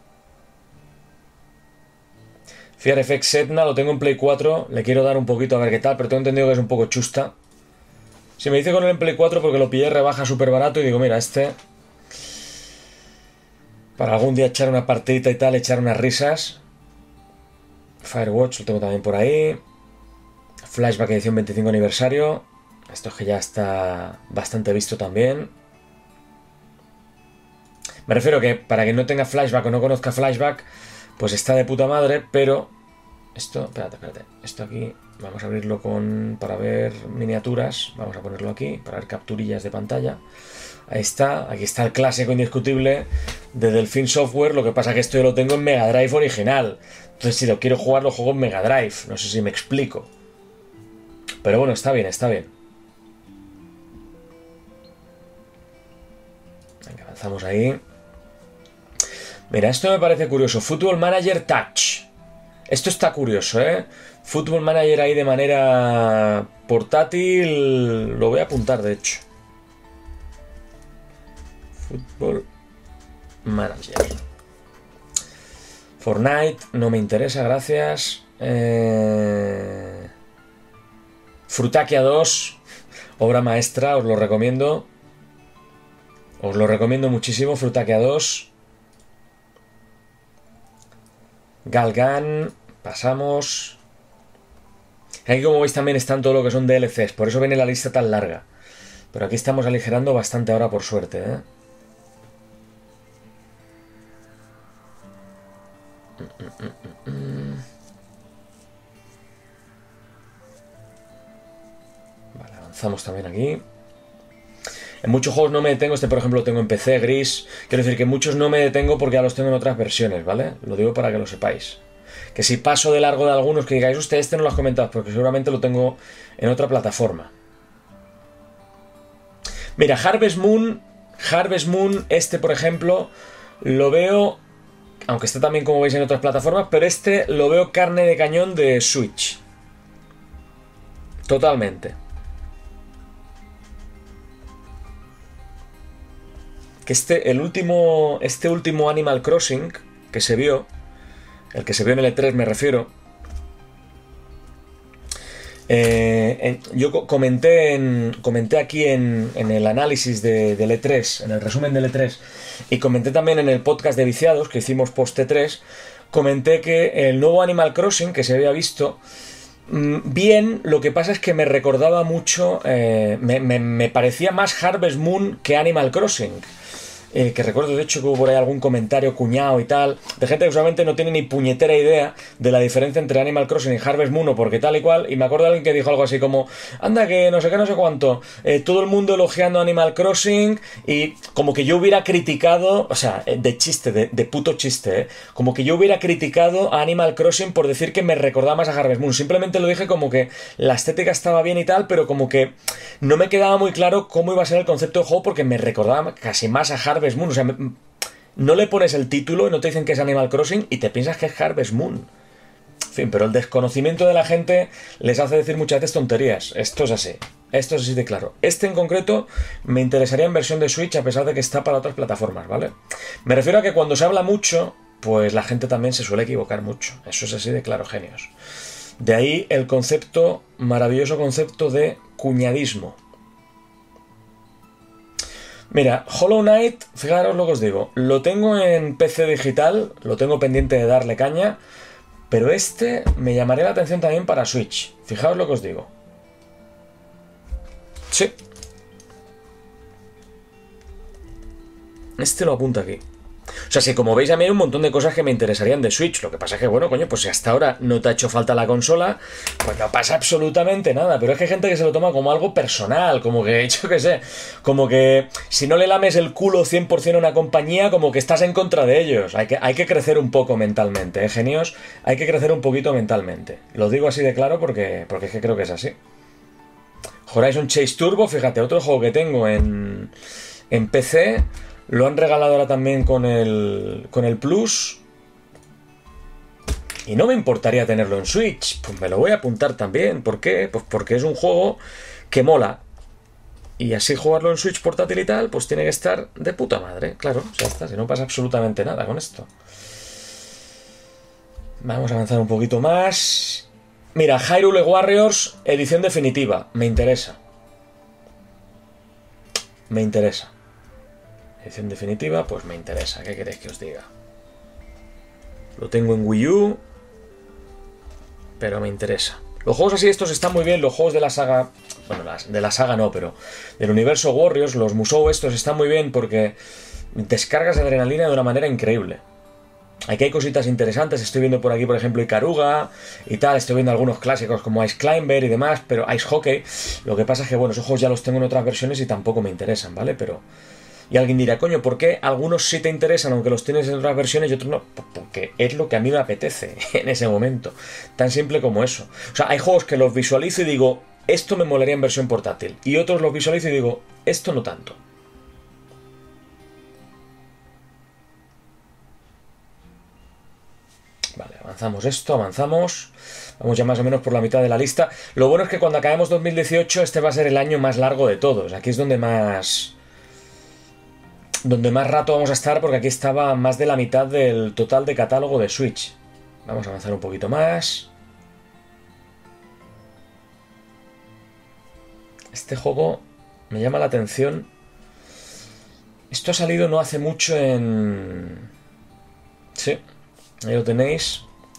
Fear FX Etna lo tengo en Play 4. Le quiero dar un poquito a ver qué tal, pero tengo entendido que es un poco chusta. Si me dice con él en Play 4 porque lo pillé rebaja súper barato y digo, mira, para algún día echar una partidita y tal, echar unas risas. Firewatch lo tengo también por ahí. Flashback edición 25 aniversario. Esto es que ya está bastante visto también. Me refiero que para quien no tenga Flashback o no conozca Flashback, pues está de puta madre, pero... Espérate. Esto aquí, vamos a abrirlo para ver miniaturas. Vamos a ponerlo aquí, para ver capturillas de pantalla. Ahí está, aquí está el clásico indiscutible de Delfin Software. Lo que pasa que esto yo lo tengo en Mega Drive original. Entonces si lo quiero jugar, lo juego en Mega Drive. No sé si me explico. Pero bueno, está bien. Venga, avanzamos ahí. Mira, esto me parece curioso. Football Manager Touch. Esto está curioso, ¿eh? Football Manager ahí de manera portátil. Lo voy a apuntar, de hecho. Football Manager. Fortnite, no me interesa, gracias. Frutakia 2, obra maestra, os lo recomiendo. Os lo recomiendo muchísimo, Frutakia 2. Galgan, pasamos. Aquí, como veis, también están todo lo que son DLCs, por eso viene la lista tan larga. Pero aquí estamos aligerando bastante ahora, por suerte, ¿eh? Vale, avanzamos también aquí. En muchos juegos no me detengo, este por ejemplo lo tengo en PC, gris. Quiero decir que muchos no me detengo porque ya los tengo en otras versiones, ¿vale? Lo digo para que lo sepáis. Que si paso de largo de algunos, que digáis, usted, este no lo has comentado, porque seguramente lo tengo en otra plataforma. Mira, Harvest Moon, este por ejemplo, lo veo, aunque está también como veis en otras plataformas, pero este lo veo carne de cañón de Switch. Totalmente. Que este último Animal Crossing que se vio, el que se vio en el E3 me refiero, yo comenté aquí en el análisis del E3, en el resumen del E3, y comenté también en el podcast de Viciados que hicimos post E3, comenté que el nuevo Animal Crossing que se había visto, bien, lo que pasa es que me recordaba mucho, me parecía más Harvest Moon que Animal Crossing. Que recuerdo de hecho que hubo por ahí algún comentario cuñado y tal, de gente que usualmente no tiene ni puñetera idea de la diferencia entre Animal Crossing y Harvest Moon, o porque tal y cual, y me acuerdo de alguien que dijo algo así como, anda que no sé qué, no sé cuánto, todo el mundo elogiando Animal Crossing, y como que yo hubiera criticado, o sea, de chiste, de puto chiste, como que yo hubiera criticado a Animal Crossing por decir que me recordaba más a Harvest Moon. Simplemente lo dije como que la estética estaba bien y tal, pero como que no me quedaba muy claro cómo iba a ser el concepto de juego, porque me recordaba casi más a Harvest Moon. O sea, no le pones el título y no te dicen que es Animal Crossing y te piensas que es Harvest Moon. En fin, pero el desconocimiento de la gente les hace decir muchas veces tonterías. Esto es así. Esto es así de claro. Este en concreto me interesaría en versión de Switch, a pesar de que está para otras plataformas, ¿vale? Me refiero a que cuando se habla mucho, pues la gente también se suele equivocar mucho. Eso es así de claro, genios. De ahí el concepto, maravilloso concepto de cuñadismo. Mira, Hollow Knight, fijaros lo que os digo, lo tengo en PC digital, lo tengo pendiente de darle caña, pero este me llamaría la atención también para Switch. Fijaos lo que os digo. Sí. Este lo apunta aquí. O sea, si como veis a mí hay un montón de cosas que me interesarían de Switch. Lo que pasa es que, bueno, coño, pues si hasta ahora no te ha hecho falta la consola, pues no pasa absolutamente nada. Pero es que hay gente que se lo toma como algo personal, como que, yo qué sé, como que si no le lames el culo 100% a una compañía, como que estás en contra de ellos. Hay que crecer un poco mentalmente, ¿eh, genios? Hay que crecer un poquito mentalmente. Lo digo así de claro porque es que creo que es así. Horizon Chase Turbo, fíjate, otro juego que tengo en PC... Lo han regalado ahora también con el Plus. Y no me importaría tenerlo en Switch. Pues me lo voy a apuntar también. ¿Por qué? Pues porque es un juego que mola. Y así jugarlo en Switch portátil y tal, pues tiene que estar de puta madre. Claro, ya está. Si no pasa absolutamente nada con esto. Vamos a avanzar un poquito más. Mira, Hyrule Warriors, edición definitiva. Me interesa. Me interesa. Edición definitiva, pues me interesa. ¿Qué queréis que os diga? Lo tengo en Wii U, pero me interesa. Los juegos así estos están muy bien. Los juegos de la saga... Bueno, de la saga no, pero del universo Warriors, los Musou estos están muy bien porque descargas adrenalina de una manera increíble. Aquí hay cositas interesantes. Estoy viendo por aquí, por ejemplo, Ikaruga y tal. Estoy viendo algunos clásicos como Ice Climber y demás, pero Ice Hockey. Lo que pasa es que, bueno, esos juegos ya los tengo en otras versiones y tampoco me interesan, ¿vale? Pero... Y alguien dirá, coño, ¿por qué algunos sí te interesan aunque los tienes en otras versiones y otros no? Pues porque es lo que a mí me apetece en ese momento. Tan simple como eso. O sea, hay juegos que los visualizo y digo, esto me molaría en versión portátil. Y otros los visualizo y digo, esto no tanto. Vale, avanzamos esto, avanzamos. Vamos ya más o menos por la mitad de la lista. Lo bueno es que cuando acabemos 2018 este va a ser el año más largo de todos. Aquí es donde más rato vamos a estar, porque aquí estaba más de la mitad del total de catálogo de Switch. Vamos a avanzar un poquito más. Este juego me llama la atención. Esto ha salido no hace mucho en... Sí, ahí lo tenéis.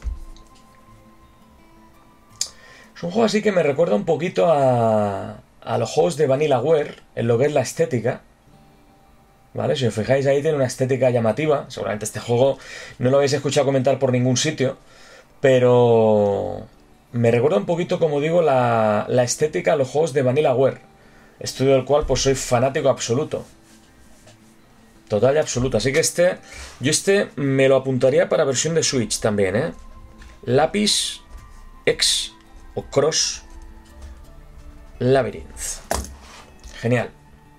Es un juego así que me recuerda un poquito a los juegos de Vanillaware, en lo que es la estética. ¿Vale? Si os fijáis ahí tiene una estética llamativa. Seguramente este juego no lo habéis escuchado comentar por ningún sitio, pero me recuerda un poquito, como digo, la estética a los juegos de Vanillaware, estudio del cual pues soy fanático absoluto. Total y absoluto. Así que yo me lo apuntaría para versión de Switch también, ¿eh? Lapis X o Cross Labyrinth. Genial.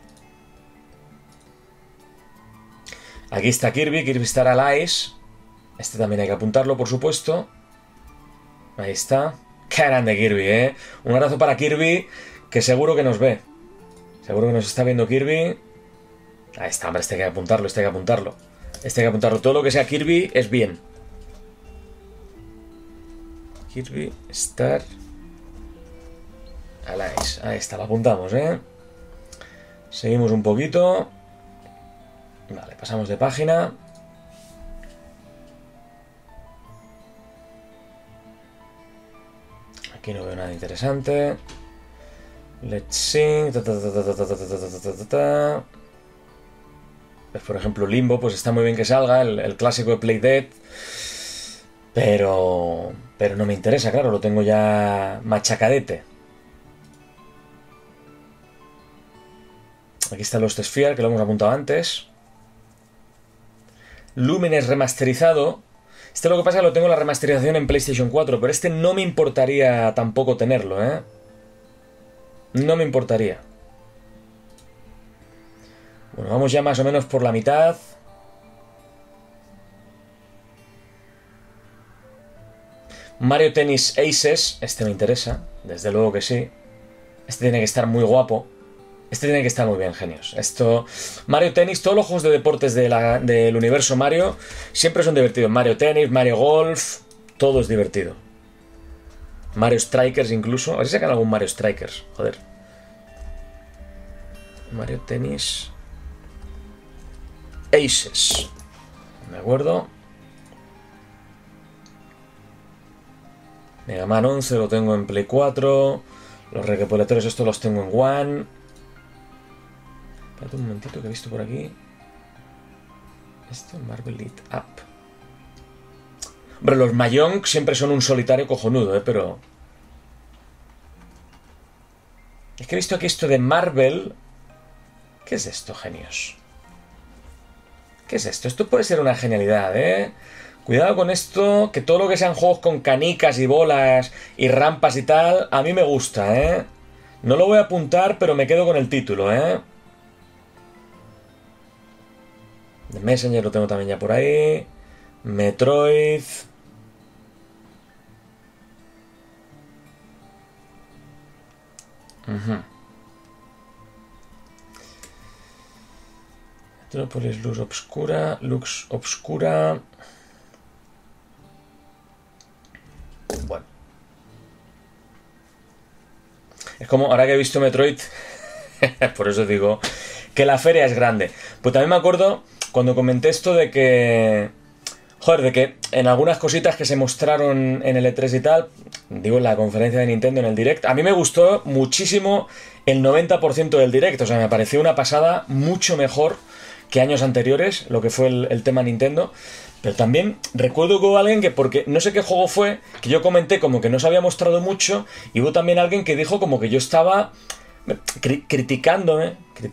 Aquí está Kirby Star Allies. Este también hay que apuntarlo, por supuesto. Ahí está. ¡Qué grande Kirby, eh! Un abrazo para Kirby, que seguro que nos ve. Seguro que nos está viendo Kirby. Ahí está, hombre, este hay que apuntarlo, este hay que apuntarlo. Este hay que apuntarlo. Todo lo que sea Kirby es bien. Kirby Star Allies. Ahí está, lo apuntamos, ¿eh? Seguimos un poquito. Vale, pasamos de página. Aquí no veo nada interesante. Let's sing. Pues por ejemplo Limbo, pues está muy bien que salga, el clásico de Play Dead. Pero no me interesa, claro, lo tengo ya machacadete. Aquí está Lost Sphere, que lo hemos apuntado antes. Lumines remasterizado. Este lo que pasa es que lo tengo la remasterización en PlayStation 4, pero este no me importaría tampoco tenerlo, ¿eh? No me importaría. Bueno, vamos ya más o menos por la mitad. Mario Tennis Aces. Este me interesa, desde luego que sí. Este tiene que estar muy guapo. Este tiene que estar muy bien, genios. Mario Tennis, todos los juegos de deportes del universo Mario siempre son divertidos. Mario Tennis, Mario Golf, todo es divertido. Mario Strikers incluso. A ver si sacan algún Mario Strikers, joder. Mario Tennis Aces. ¿De acuerdo? Mega Man 11 lo tengo en Play 4. Los recopilatorios estos los tengo en One. Espérate un momentito que he visto por aquí. Esto, Marvel Lit Up. Hombre, los Mahjong siempre son un solitario cojonudo, pero... Es que he visto aquí esto de Marvel. ¿Qué es esto, genios? ¿Qué es esto? Esto puede ser una genialidad, ¿eh? Cuidado con esto, que todo lo que sean juegos con canicas y bolas y rampas y tal, a mí me gusta, ¿eh? No lo voy a apuntar, pero me quedo con el título, ¿eh? The Messenger lo tengo también ya por ahí. Metroid. Metropolis Lux Obscura. Bueno. Es como, ahora que he visto Metroid, por eso digo que la feria es grande. Pues también me acuerdo cuando comenté esto de que... Joder, de que en algunas cositas que se mostraron en el E3 y tal, digo en la conferencia de Nintendo, en el Direct, a mí me gustó muchísimo el 90% del Direct. O sea, me pareció una pasada mucho mejor que años anteriores, lo que fue el tema Nintendo. Pero también recuerdo que hubo alguien que, porque no sé qué juego fue, que yo comenté como que no se había mostrado mucho, y hubo también alguien que dijo como que yo estaba criticándome,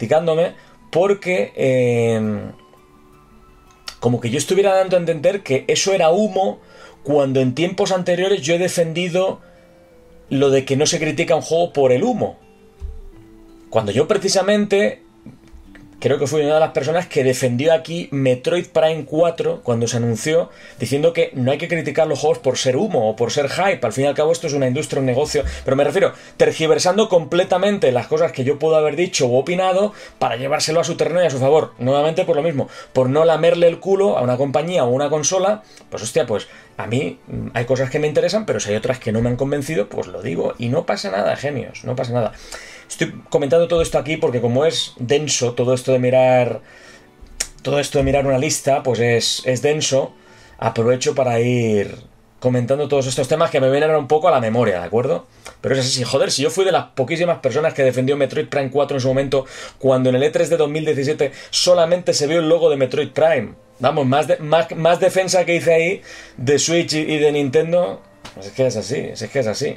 porque como que yo estuviera dando a entender que eso era humo, cuando en tiempos anteriores yo he defendido lo de que no se critica un juego por el humo. Cuando yo precisamente creo que fui una de las personas que defendió aquí Metroid Prime 4 cuando se anunció, diciendo que no hay que criticar los juegos por ser humo o por ser hype. Al fin y al cabo esto es una industria, un negocio, pero me refiero, tergiversando completamente las cosas que yo puedo haber dicho o opinado para llevárselo a su terreno y a su favor. Nuevamente por lo mismo, por no lamerle el culo a una compañía o una consola, pues hostia, pues a mí hay cosas que me interesan, pero si hay otras que no me han convencido, pues lo digo y no pasa nada, genios, no pasa nada. Estoy comentando todo esto aquí porque como es denso todo esto de mirar una lista, pues es denso. Aprovecho para ir comentando todos estos temas que me vienen un poco a la memoria, ¿de acuerdo? Pero es así, joder, si yo fui de las poquísimas personas que defendió Metroid Prime 4 en su momento, cuando en el E3 de 2017 solamente se vio el logo de Metroid Prime. Vamos, más defensa que hice ahí de Switch y de Nintendo. Pues es que es así, es que es así.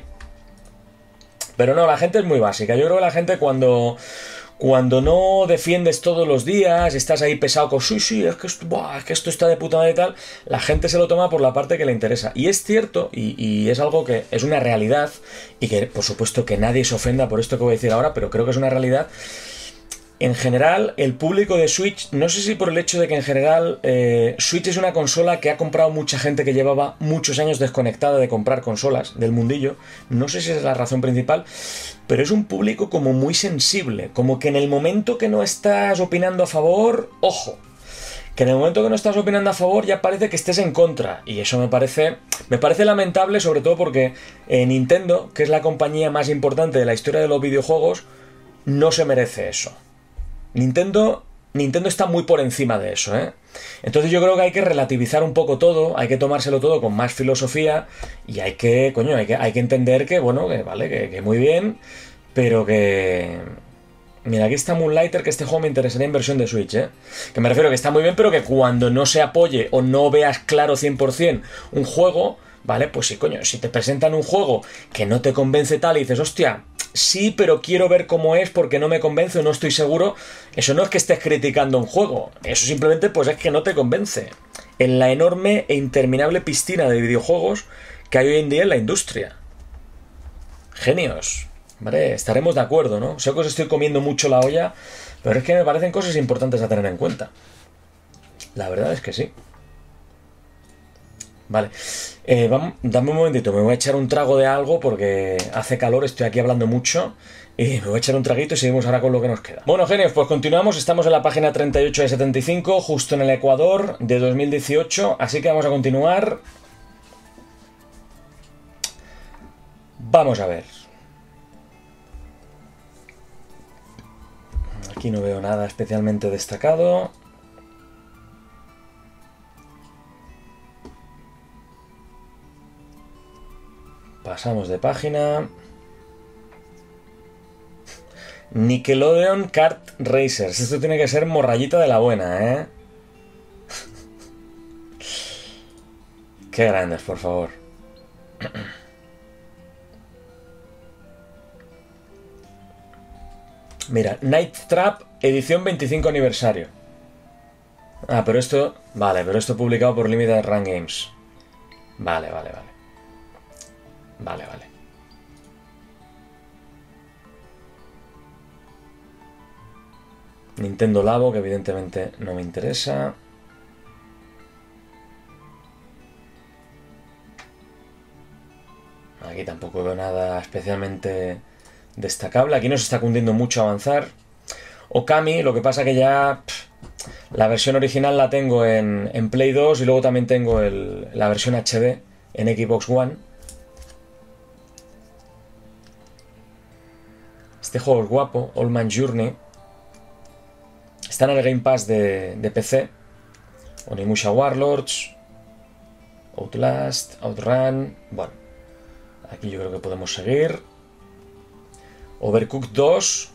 Pero no, la gente es muy básica. Yo creo que la gente cuando no defiendes todos los días, estás ahí pesado con sí, es que esto está de puta madre y tal, la gente se lo toma por la parte que le interesa. Y es cierto, y es algo que es una realidad, y que por supuesto que nadie se ofenda por esto que voy a decir ahora, pero creo que es una realidad. En general, el público de Switch, no sé si por el hecho de que en general Switch es una consola que ha comprado mucha gente que llevaba muchos años desconectada de comprar consolas del mundillo, no sé si esa es la razón principal, pero es un público como muy sensible, como que en el momento que no estás opinando a favor, ojo, que en el momento que no estás opinando a favor ya parece que estés en contra, y eso me parece lamentable, sobre todo porque Nintendo, que es la compañía más importante de la historia de los videojuegos, no se merece eso. Nintendo está muy por encima de eso, ¿eh? Entonces yo creo que hay que relativizar un poco todo, hay que tomárselo todo con más filosofía y hay que entender que, bueno, que vale, que muy bien, pero que... Mira, aquí está Moonlighter, que este juego me interesaría en versión de Switch, ¿eh? Que me refiero que está muy bien, pero que cuando no se apoye o no veas claro 100% un juego, ¿vale? Pues sí, coño, si te presentan un juego que no te convence tal y dices, hostia... Sí, pero quiero ver cómo es porque no me convence o no estoy seguro. Eso no es que estés criticando un juego. Eso simplemente pues es que no te convence. En la enorme e interminable piscina de videojuegos que hay hoy en día en la industria. Genios. Vale, estaremos de acuerdo, ¿no? Sé que os estoy comiendo mucho la olla, pero es que me parecen cosas importantes a tener en cuenta. La verdad es que sí. Vale, dame un momentito, me voy a echar un trago de algo porque hace calor, estoy aquí hablando mucho y me voy a echar un traguito y seguimos ahora con lo que nos queda. Bueno, genios, pues continuamos, estamos en la página 38 de 75, justo en el Ecuador de 2018, así que vamos a continuar. Vamos a ver. Aquí no veo nada especialmente destacado. Pasamos de página. Nickelodeon Kart Racers. Esto tiene que ser morrayita de la buena, ¿eh? Qué grandes, por favor. Mira, Night Trap, edición 25 aniversario. Ah, pero esto... Vale, pero esto publicado por Limited Run Games. Vale. Vale. Nintendo Labo, que evidentemente no me interesa. Aquí tampoco veo nada especialmente destacable. Aquí no se está cundiendo mucho avanzar. Okami, lo que pasa que ya... la versión original la tengo en Play 2 y luego también tengo la versión HD en Xbox One. Este juego es guapo, All Man Journey. Está en el Game Pass de PC. Onimusha Warlords, Outlast, Outrun. Bueno, aquí yo creo que podemos seguir. Overcooked 2.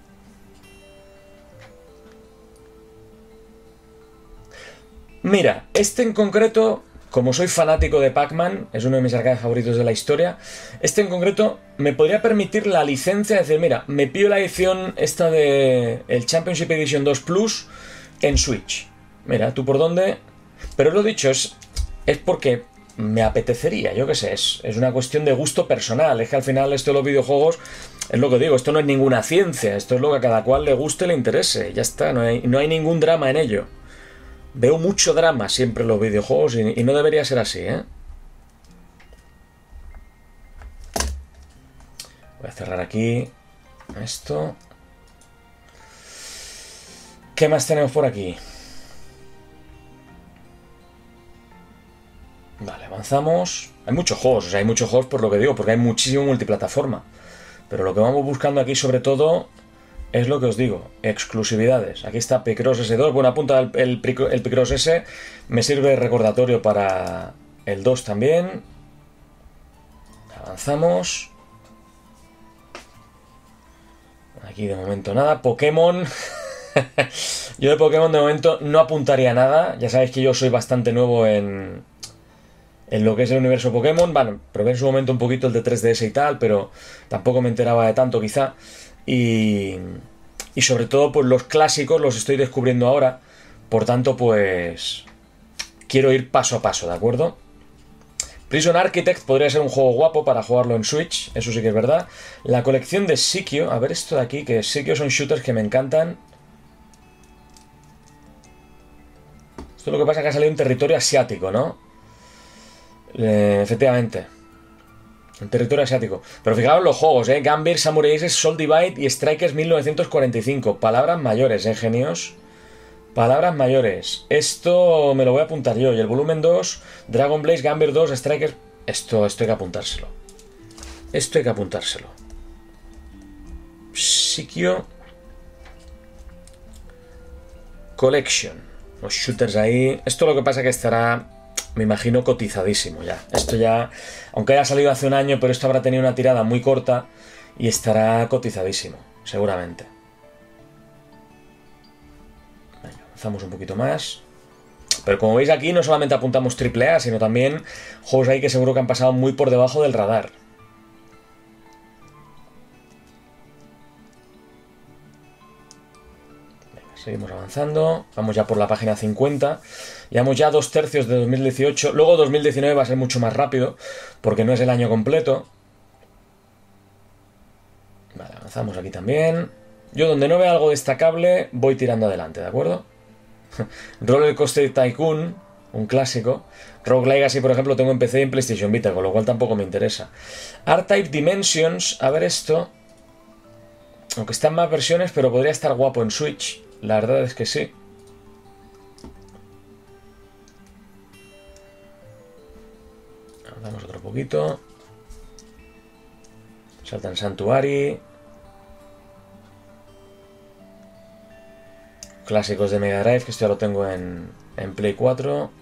Mira, este en concreto, como soy fanático de Pac-Man, es uno de mis arcades favoritos de la historia, este en concreto me podría permitir la licencia de decir, mira, me pido la edición esta de el Championship Edition 2 Plus en Switch. Mira, tú por dónde... Pero lo dicho, es porque me apetecería, yo qué sé, es una cuestión de gusto personal. Es que al final esto de los videojuegos, Es lo que digo, esto no es ninguna ciencia, esto es lo que a cada cual le guste y le interese. Ya está, no hay ningún drama en ello. Veo mucho drama siempre en los videojuegos y no debería ser así, ¿eh? Voy a cerrar aquí esto. ¿Qué más tenemos por aquí? Vale, avanzamos. Hay muchos juegos, o sea, hay muchos juegos por lo que digo, porque hay muchísimo multiplataforma. Pero lo que vamos buscando aquí sobre todo es lo que os digo, exclusividades. Aquí está Picross S2. Bueno, apunta el Picross S. Me sirve de recordatorio para el 2 también. Avanzamos. Aquí de momento nada. Pokémon. Yo de Pokémon de momento no apuntaría nada. Ya sabéis que yo soy bastante nuevo en lo que es el universo Pokémon. Bueno, probé en su momento un poquito el de 3DS y tal, pero tampoco me enteraba de tanto quizá. Y sobre todo pues los clásicos los estoy descubriendo ahora. Por tanto pues quiero ir paso a paso, ¿de acuerdo? Prison Architect podría ser un juego guapo para jugarlo en Switch, eso sí que es verdad. La colección de Psikyo, a ver esto de aquí, que Psikyo son shooters que me encantan. Esto es lo que pasa, que ha salido en territorio asiático, ¿no? Efectivamente. En territorio asiático. Pero fijaos los juegos, ¿eh? Gambir, Samurai Aces, Soul Divide y Strikers 1945. Palabras mayores, ¿eh, genios? Palabras mayores. Esto me lo voy a apuntar yo. Y el volumen 2, Dragon Blaze, Gambir 2, Strikers... Esto hay que apuntárselo. Esto hay que apuntárselo. Psikyo Collection. Los shooters ahí. Esto lo que pasa que estará, me imagino, cotizadísimo ya. Esto ya, aunque haya salido hace un año, pero esto habrá tenido una tirada muy corta y estará cotizadísimo, seguramente. Venga, avanzamos un poquito más. Pero como veis aquí no solamente apuntamos AAA, sino también juegos ahí que seguro que han pasado muy por debajo del radar. Seguimos avanzando, vamos ya por la página 50, llevamos ya 2/3 de 2018, luego 2019 va a ser mucho más rápido, porque no es el año completo. Vale, avanzamos aquí también. Yo donde no vea algo destacable, voy tirando adelante, ¿de acuerdo? Roller Coaster Tycoon, un clásico. Rogue Legacy, por ejemplo, tengo en PC y en PlayStation Vita, con lo cual tampoco me interesa. R-Type Dimensions, a ver esto. Aunque está en más versiones, pero podría estar guapo en Switch. La verdad es que sí. Damos otro poquito. Saltan Sanctuary. Clásicos de Mega Drive, que esto ya lo tengo en Play 4.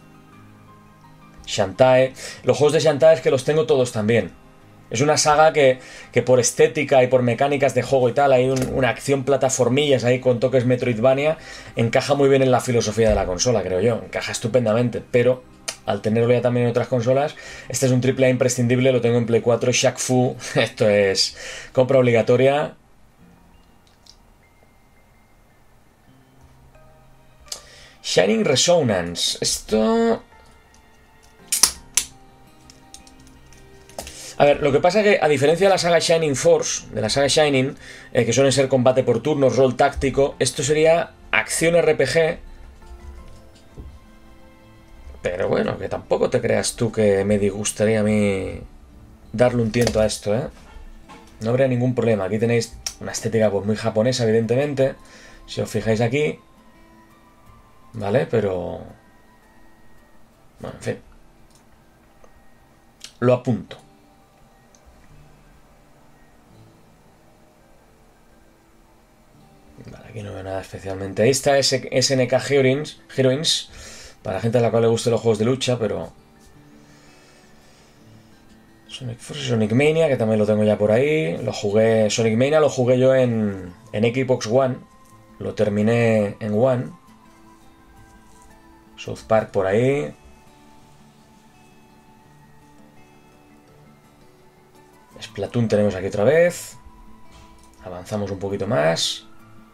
Shantae. Los juegos de Shantae es que los tengo todos también. Es una saga que por estética y por mecánicas de juego y tal, hay una acción plataformillas ahí con toques Metroidvania, encaja muy bien en la filosofía de la consola, creo yo. Encaja estupendamente, pero al tenerlo ya también en otras consolas, este es un AAA imprescindible, lo tengo en Play 4, Shaq Fu, esto es compra obligatoria. Shining Resonance, esto... A ver, lo que pasa es que, a diferencia de la saga Shining Force, de la saga Shining, que suelen ser combate por turnos, rol táctico, esto sería acción RPG. Pero bueno, que tampoco te creas tú que me disgustaría a mí darle un tiento a esto, ¿eh? No habría ningún problema. Aquí tenéis una estética pues muy japonesa, evidentemente, si os fijáis aquí. ¿Vale? Pero... bueno, en fin. Lo apunto. Vale, aquí no veo nada especialmente. Ahí está SNK Heroines, para la gente a la cual le gusten los juegos de lucha, pero... Sonic Force, Sonic Mania, que también lo tengo ya por ahí. Lo jugué... Sonic Mania lo jugué yo en Xbox One. Lo terminé en One. South Park por ahí. Splatoon tenemos aquí otra vez. Avanzamos un poquito más.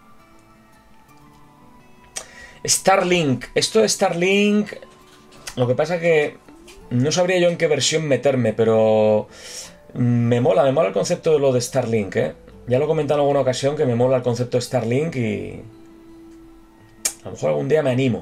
Starlink. Esto de Starlink... Lo que pasa que... no sabría yo en qué versión meterme, pero... Me mola el concepto de lo de Starlink, ¿eh? Ya lo he comentado en alguna ocasión que me mola el concepto de Starlink y... a lo mejor algún día me animo.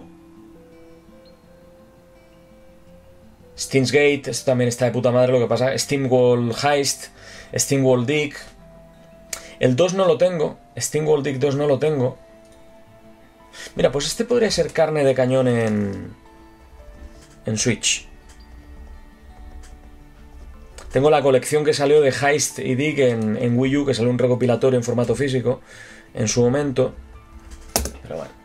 Steam's Gate, esto también está de puta madre, lo que pasa. Steamwall Heist, Steamwall Dig. El 2 no lo tengo. Steamwall Dig 2 no lo tengo. Mira, pues este podría ser carne de cañón en Switch. Tengo la colección que salió de Heist y Dig en Wii U, que salió un recopilatorio en formato físico en su momento. Pero bueno.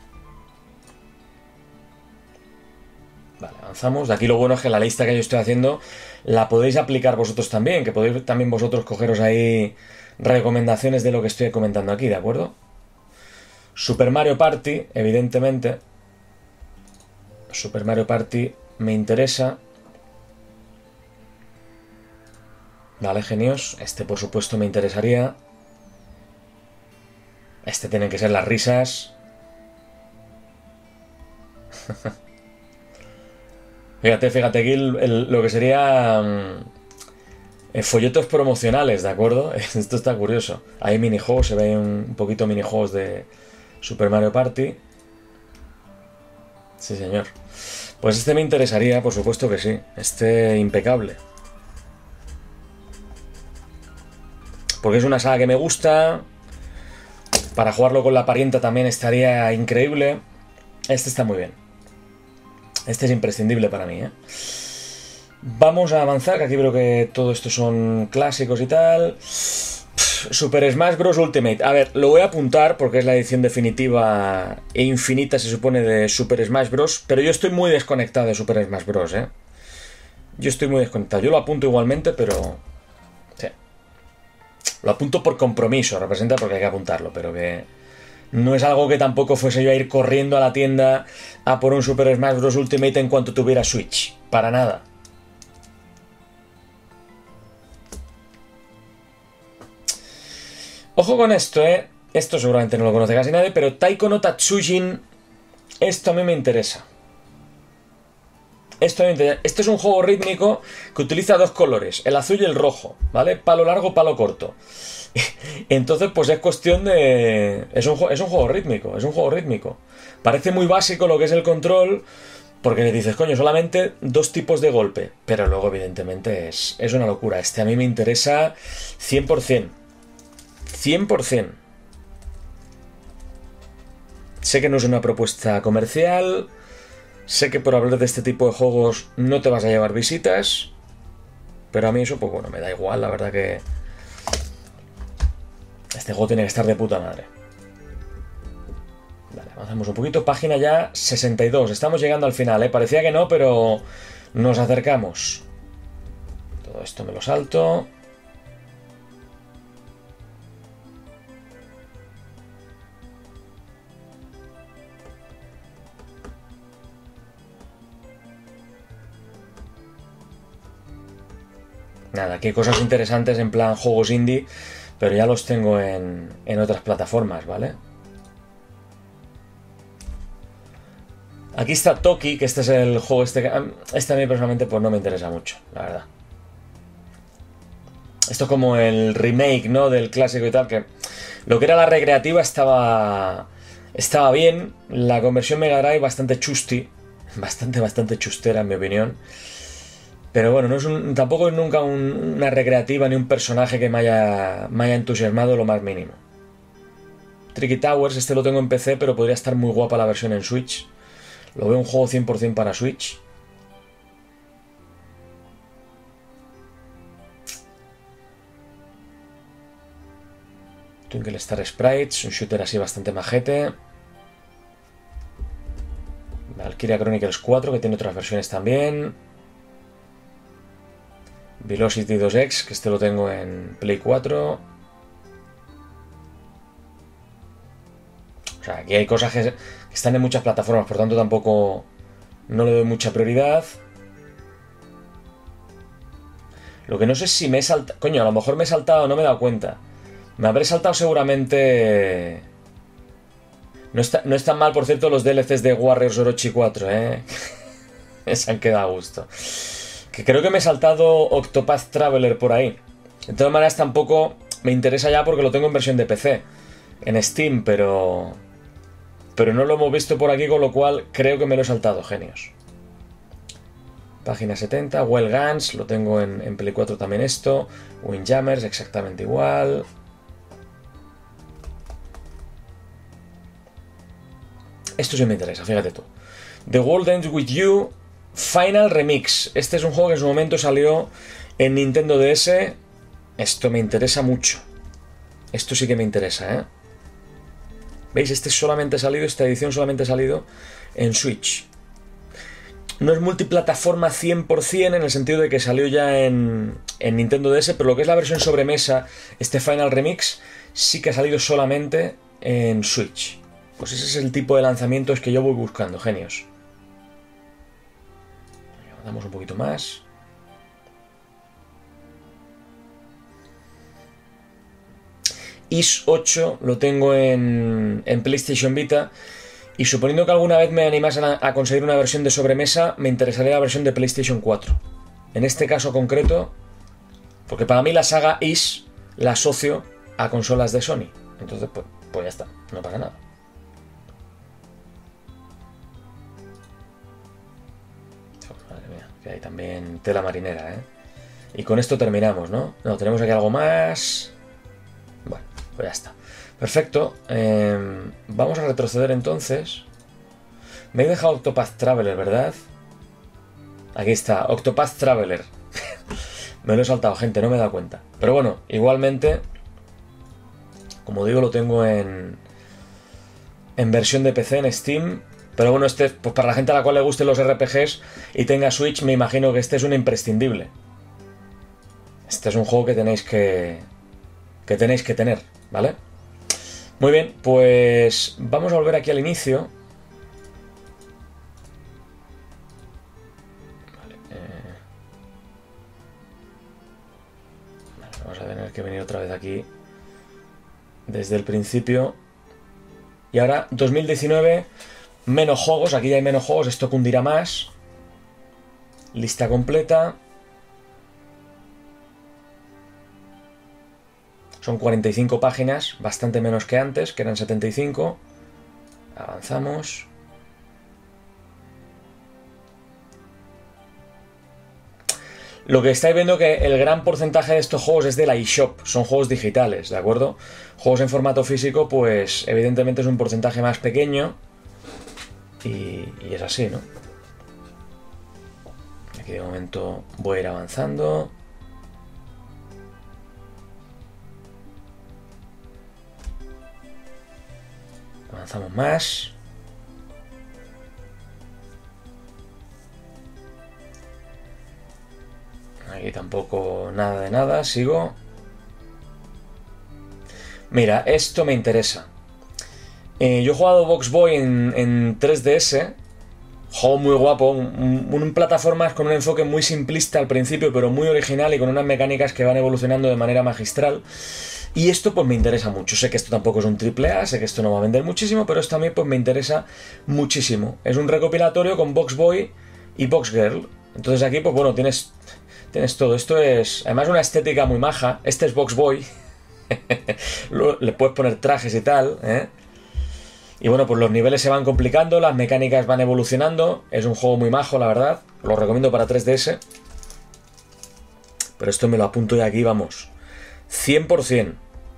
Vale, avanzamos. De aquí lo bueno es que la lista que yo estoy haciendo la podéis aplicar vosotros también, que podéis también vosotros cogeros ahí recomendaciones de lo que estoy comentando aquí, ¿de acuerdo? Super Mario Party, evidentemente. Super Mario Party me interesa. Vale, genios. Este, por supuesto, me interesaría. Este tienen que ser las risas. Fíjate aquí lo que sería folletos promocionales, ¿de acuerdo? Esto está curioso. Hay minijuegos, se ven un poquito minijuegos de Super Mario Party. Sí, señor. Pues este me interesaría, por supuesto que sí. Este impecable. Porque es una saga que me gusta. Para jugarlo con la parienta también estaría increíble. Este está muy bien. Este es imprescindible para mí, ¿eh? Vamos a avanzar, que aquí veo que todo esto son clásicos y tal. Super Smash Bros. Ultimate. A ver, lo voy a apuntar porque es la edición definitiva e infinita, se supone, de Super Smash Bros. Pero yo estoy muy desconectado de Super Smash Bros, ¿eh? Yo estoy muy desconectado. Yo lo apunto igualmente, pero... sí. Lo apunto por compromiso, representa porque hay que apuntarlo, pero que... no es algo que tampoco fuese yo a ir corriendo a la tienda a por un Super Smash Bros. Ultimate en cuanto tuviera Switch. Para nada. Ojo con esto, ¿eh? Esto seguramente no lo conoce casi nadie, pero Taiko no Tatsujin, esto a mí me interesa. Esto es un juego rítmico que utiliza dos colores, el azul y el rojo, ¿vale? Palo largo, palo corto. Entonces, pues es cuestión de... Es un juego rítmico. Parece muy básico lo que es el control, porque le dices, coño, solamente dos tipos de golpe. Pero luego, evidentemente, es una locura. Este a mí me interesa 100%. 100%. Sé que no es una propuesta comercial. Sé que por hablar de este tipo de juegos no te vas a llevar visitas. Pero a mí eso, pues bueno, me da igual, la verdad que... este juego tiene que estar de puta madre. Vale, avanzamos un poquito. Página ya 62. Estamos llegando al final, ¿eh? Parecía que no, pero nos acercamos. Todo esto me lo salto. Nada, aquí hay cosas interesantes en plan juegos indie, pero ya los tengo en otras plataformas, ¿vale? Aquí está Toki, que este es el juego este a mí personalmente pues no me interesa mucho, la verdad. Esto es como el remake, ¿no? Del clásico y tal, que lo que era la recreativa estaba bien, la conversión Mega Drive bastante chusti, bastante chustera en mi opinión. Pero bueno, tampoco es nunca una recreativa ni un personaje que me haya entusiasmado lo más mínimo. Tricky Towers, este lo tengo en PC, pero podría estar muy guapa la versión en Switch. Lo veo un juego 100% para Switch. Twinkle Star Sprites, un shooter así bastante majete. Valkyria Chronicles 4, que tiene otras versiones también. Velocity 2X, que este lo tengo en Play 4. O sea, aquí hay cosas que están en muchas plataformas, por tanto tampoco no le doy mucha prioridad. Lo que no sé es si me he saltado... Coño, a lo mejor me he saltado, no me he dado cuenta. Me habré saltado seguramente... No están mal, por cierto, los DLCs de Warriors Orochi 4, ¿eh? Se han quedado a gusto. Que creo que me he saltado Octopath Traveler por ahí. De todas maneras tampoco me interesa ya porque lo tengo en versión de PC, en Steam, pero no lo hemos visto por aquí, con lo cual creo que me lo he saltado, genios. Página 70, Well Guns, lo tengo en Play 4 también esto. Windjammers, exactamente igual. Esto sí me interesa, fíjate tú. The World Ends With You Final Remix. Este es un juego que en su momento salió en Nintendo DS. Esto me interesa mucho. Esto sí que me interesa, ¿eh? ¿Veis? Este solamente ha salido, esta edición solamente ha salido en Switch. No es multiplataforma 100% en el sentido de que salió ya en Nintendo DS, pero lo que es la versión sobremesa, este Final Remix, sí que ha salido solamente en Switch. Pues ese es el tipo de lanzamientos que yo voy buscando, genios. Damos un poquito más. Is 8 lo tengo en PlayStation Vita. Y suponiendo que alguna vez me animasen a conseguir una versión de sobremesa, me interesaría la versión de PlayStation 4. En este caso concreto, porque para mí la saga Is la asocio a consolas de Sony. Entonces, pues ya está, no pasa nada. Madre mía, que hay también tela marinera, ¿eh? Y con esto terminamos, ¿no? No, tenemos aquí algo más. Bueno, pues ya está. Perfecto. Vamos a retroceder entonces. Me he dejado Octopath Traveler, ¿verdad? Aquí está, Octopath Traveler. Me lo he saltado, gente, no me he dado cuenta. Pero bueno, igualmente, como digo, lo tengo en versión de PC, en Steam. Pero bueno, este, pues para la gente a la cual le gusten los RPGs y tenga Switch, me imagino que este es un imprescindible. Este es un juego que tenéis que tener, ¿vale? Muy bien, pues vamos a volver aquí al inicio. Vale, vamos a tener que venir otra vez aquí desde el principio. Y ahora, 2019, menos juegos, aquí ya hay menos juegos, esto cundirá más. Lista completa. Son 45 páginas, bastante menos que antes, que eran 75. Avanzamos. Lo que estáis viendo que el gran porcentaje de estos juegos es de la eShop, son juegos digitales, ¿de acuerdo? Juegos en formato físico, pues evidentemente es un porcentaje más pequeño. Y es así, ¿no? Aquí de momento voy a ir avanzando. Avanzamos más. Aquí tampoco nada de nada, sigo. Mira, esto me interesa. Yo he jugado Box Boy en 3DS. Juego muy guapo, un plataformas con un enfoque muy simplista al principio, pero muy original y con unas mecánicas que van evolucionando de manera magistral. Y esto pues me interesa mucho. Sé que esto tampoco es un triple A, sé que esto no va a vender muchísimo, pero esto a mí pues me interesa muchísimo. Es un recopilatorio con Box Boy y Box Girl. Entonces aquí pues bueno, tienes todo. Esto es además una estética muy maja. Este es Box Boy. Le puedes poner trajes y tal, ¿eh? Y bueno, pues los niveles se van complicando, las mecánicas van evolucionando. Es un juego muy majo, la verdad. Lo recomiendo para 3DS. Pero esto me lo apunto de aquí, vamos. 100%.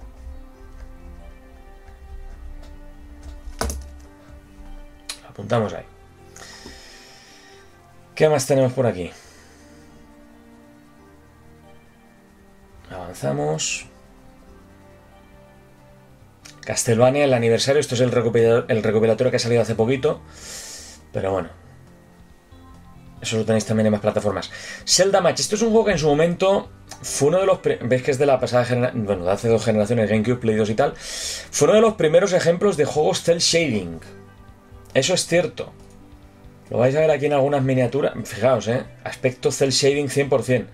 Lo apuntamos ahí. ¿Qué más tenemos por aquí? Avanzamos. Castlevania, el aniversario. Esto es el recopilatorio que ha salido hace poquito. Pero bueno. Eso lo tenéis también en más plataformas. Zelda Match. Esto es un juego que en su momento fue uno de los... Veis que es de la pasada generación... Bueno, de hace 2 generaciones, GameCube, Play 2 y tal. Fue uno de los primeros ejemplos de juegos cel shading. Eso es cierto. Lo vais a ver aquí en algunas miniaturas. Fijaos, aspecto cel shading 100%.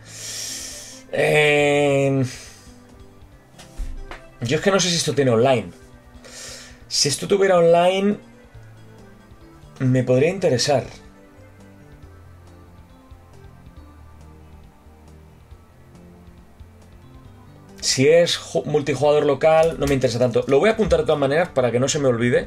Yo es que no sé si esto tiene online. Si esto tuviera online, me podría interesar. Si es multijugador local, no me interesa tanto. Lo voy a apuntar de todas maneras para que no se me olvide.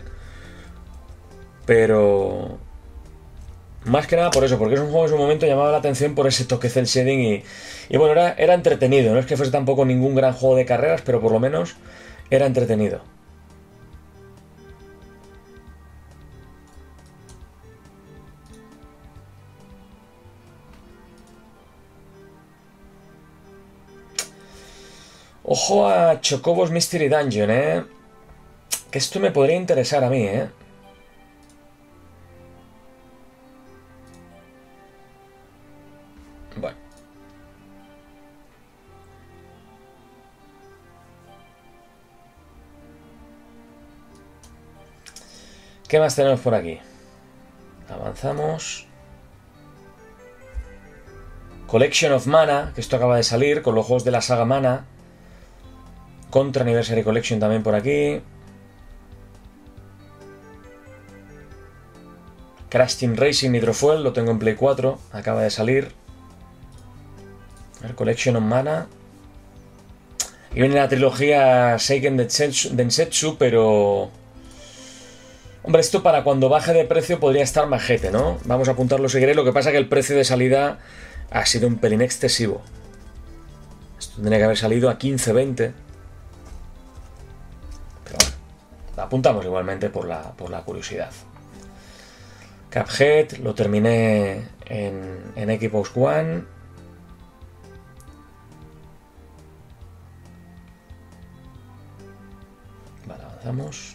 Pero... más que nada por eso, porque es un juego que en su momento llamaba la atención por ese toque cel shading y bueno, era entretenido. No es que fuese tampoco ningún gran juego de carreras, pero por lo menos era entretenido. Ojo a Chocobos Mystery Dungeon, que esto me podría interesar a mí, Bueno. ¿Qué más tenemos por aquí? Avanzamos. Collection of Mana, que esto acaba de salir, con los juegos de la saga Mana. Contra Anniversary Collection también por aquí. Crash Team Racing Nitro Fuel, lo tengo en Play 4, acaba de salir. El Collection of Mana. Y viene la trilogía Seiken Densetsu, pero... hombre, esto para cuando baje de precio podría estar majete, ¿no? Vamos a apuntarlo si queréis. Lo que pasa es que el precio de salida ha sido un pelín excesivo. Esto tendría que haber salido a 15-20. Pero bueno, lo apuntamos igualmente por la curiosidad. Cuphead, lo terminé en Xbox One. Vale, avanzamos.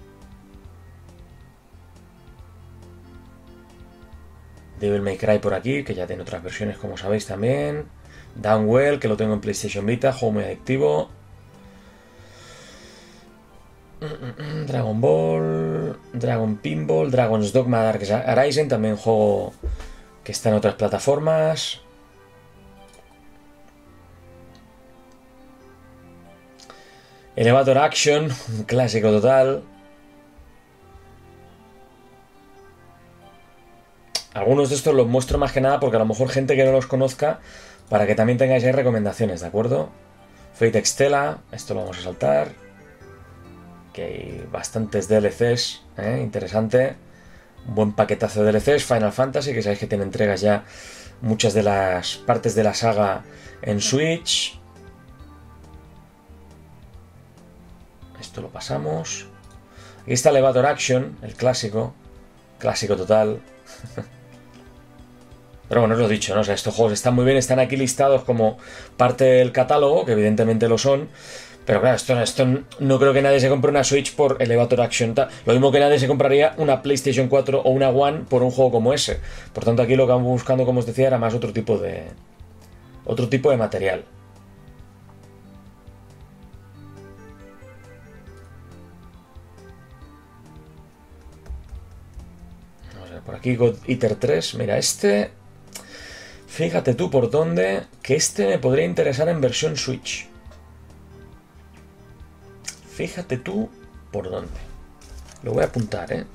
Devil May Cry por aquí, que ya tiene otras versiones como sabéis también. Downwell, que lo tengo en PlayStation Vita, juego muy adictivo. Dragon Ball, Dragon Pinball, Dragon's Dogma Dark Arisen, también juego que está en otras plataformas. Elevator Action, un clásico total. Algunos de estos los muestro más que nada porque a lo mejor gente que no los conozca, para que también tengáis ahí recomendaciones, ¿de acuerdo? Fate Extella, esto lo vamos a saltar. Que hay bastantes DLCs, interesante. Un buen paquetazo de DLCs. Final Fantasy, que sabéis que tiene entregas ya muchas de las partes de la saga en Switch. Esto lo pasamos. Aquí está Elevator Action, el clásico. Clásico total. Pero bueno, os lo he dicho, ¿no? O sea, estos juegos están muy bien, están aquí listados como parte del catálogo, que evidentemente lo son. Pero claro, esto no creo que nadie se compre una Switch por Elevator Action. Lo mismo que nadie se compraría una PlayStation 4 o una One por un juego como ese. Por tanto, aquí lo que vamos buscando, como os decía, era más otro tipo de material. Vamos a ver por aquí, God Eater 3. Mira, fíjate tú por dónde, que me podría interesar en versión Switch. Fíjate tú por dónde. Lo voy a apuntar,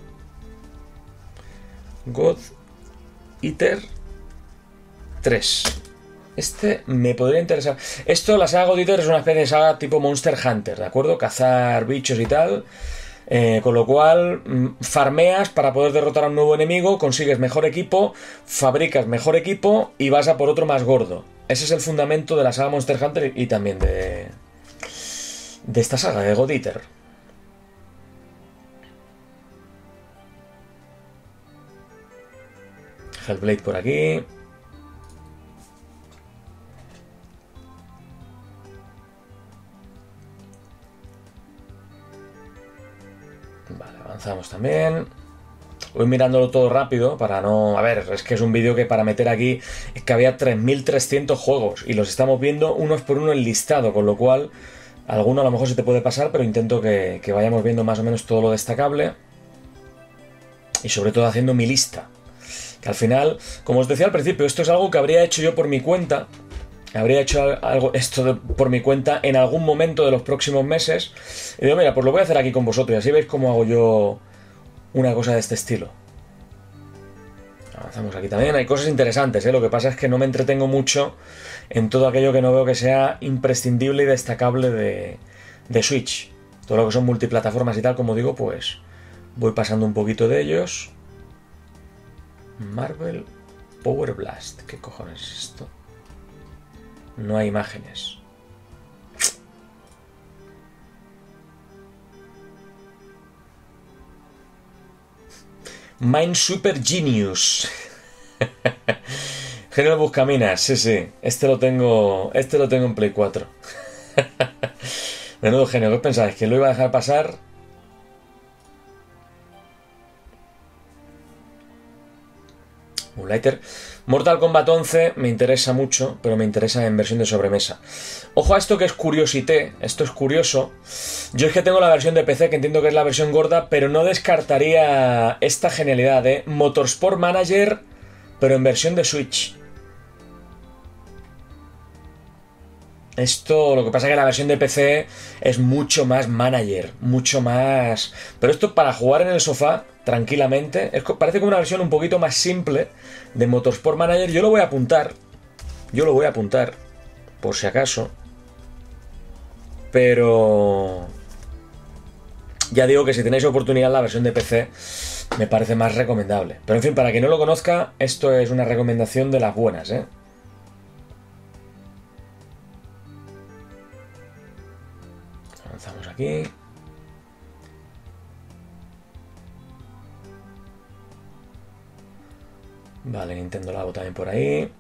God Eater 3. Me podría interesar. La saga God Eater es una especie de saga tipo Monster Hunter, ¿de acuerdo? Cazar bichos y tal. Con lo cual, farmeas para poder derrotar a un nuevo enemigo, consigues mejor equipo, fabricas mejor equipo y vas a por otro más gordo. Ese es el fundamento de la saga Monster Hunter y también de esta saga de God Eater. Hellblade por aquí. Vale, avanzamos también. Voy mirándolo todo rápido para no... A ver, es que es un vídeo que para meter aquí es que había 3.300 juegos y los estamos viendo unos por uno en listado, con lo cual... alguno a lo mejor se te puede pasar, pero intento que vayamos viendo más o menos todo lo destacable. Y sobre todo haciendo mi lista. Que al final, como os decía al principio, esto es algo que habría hecho yo por mi cuenta. Habría hecho por mi cuenta en algún momento de los próximos meses. Y digo, mira, pues lo voy a hacer aquí con vosotros. Y así veis cómo hago yo una cosa de este estilo. Avanzamos aquí también. Hay cosas interesantes, ¿eh? Lo que pasa es que no me entretengo mucho en todo aquello que no veo que sea imprescindible y destacable de Switch. Todo lo que son multiplataformas y tal, como digo, pues voy pasando un poquito de ellos. Marvel Power Blast. ¿Qué cojones es esto? No hay imágenes. Minesweeper Genius. General Buscaminas, sí. Este lo tengo en Play 4. Menudo genio, ¿qué os pensáis? ¿Que lo iba a dejar pasar? Moonlighter. Mortal Kombat 11 me interesa mucho, pero me interesa en versión de sobremesa. Ojo a esto que es curiosité, esto es curioso. Yo es que tengo la versión de PC, que entiendo que es la versión gorda, pero no descartaría esta genialidad, ¿eh? Motorsport Manager, pero en versión de Switch. Esto, lo que pasa es que la versión de PC es mucho más manager, mucho más... Pero esto para jugar en el sofá, tranquilamente, parece como una versión un poquito más simple de Motorsport Manager. Yo lo voy a apuntar, por si acaso. Pero... ya digo que si tenéis oportunidad, la versión de PC me parece más recomendable. Pero en fin, para quien no lo conozca, esto es una recomendación de las buenas, ¿eh? Avanzamos aquí. Vale, Nintendo Labo también por ahí.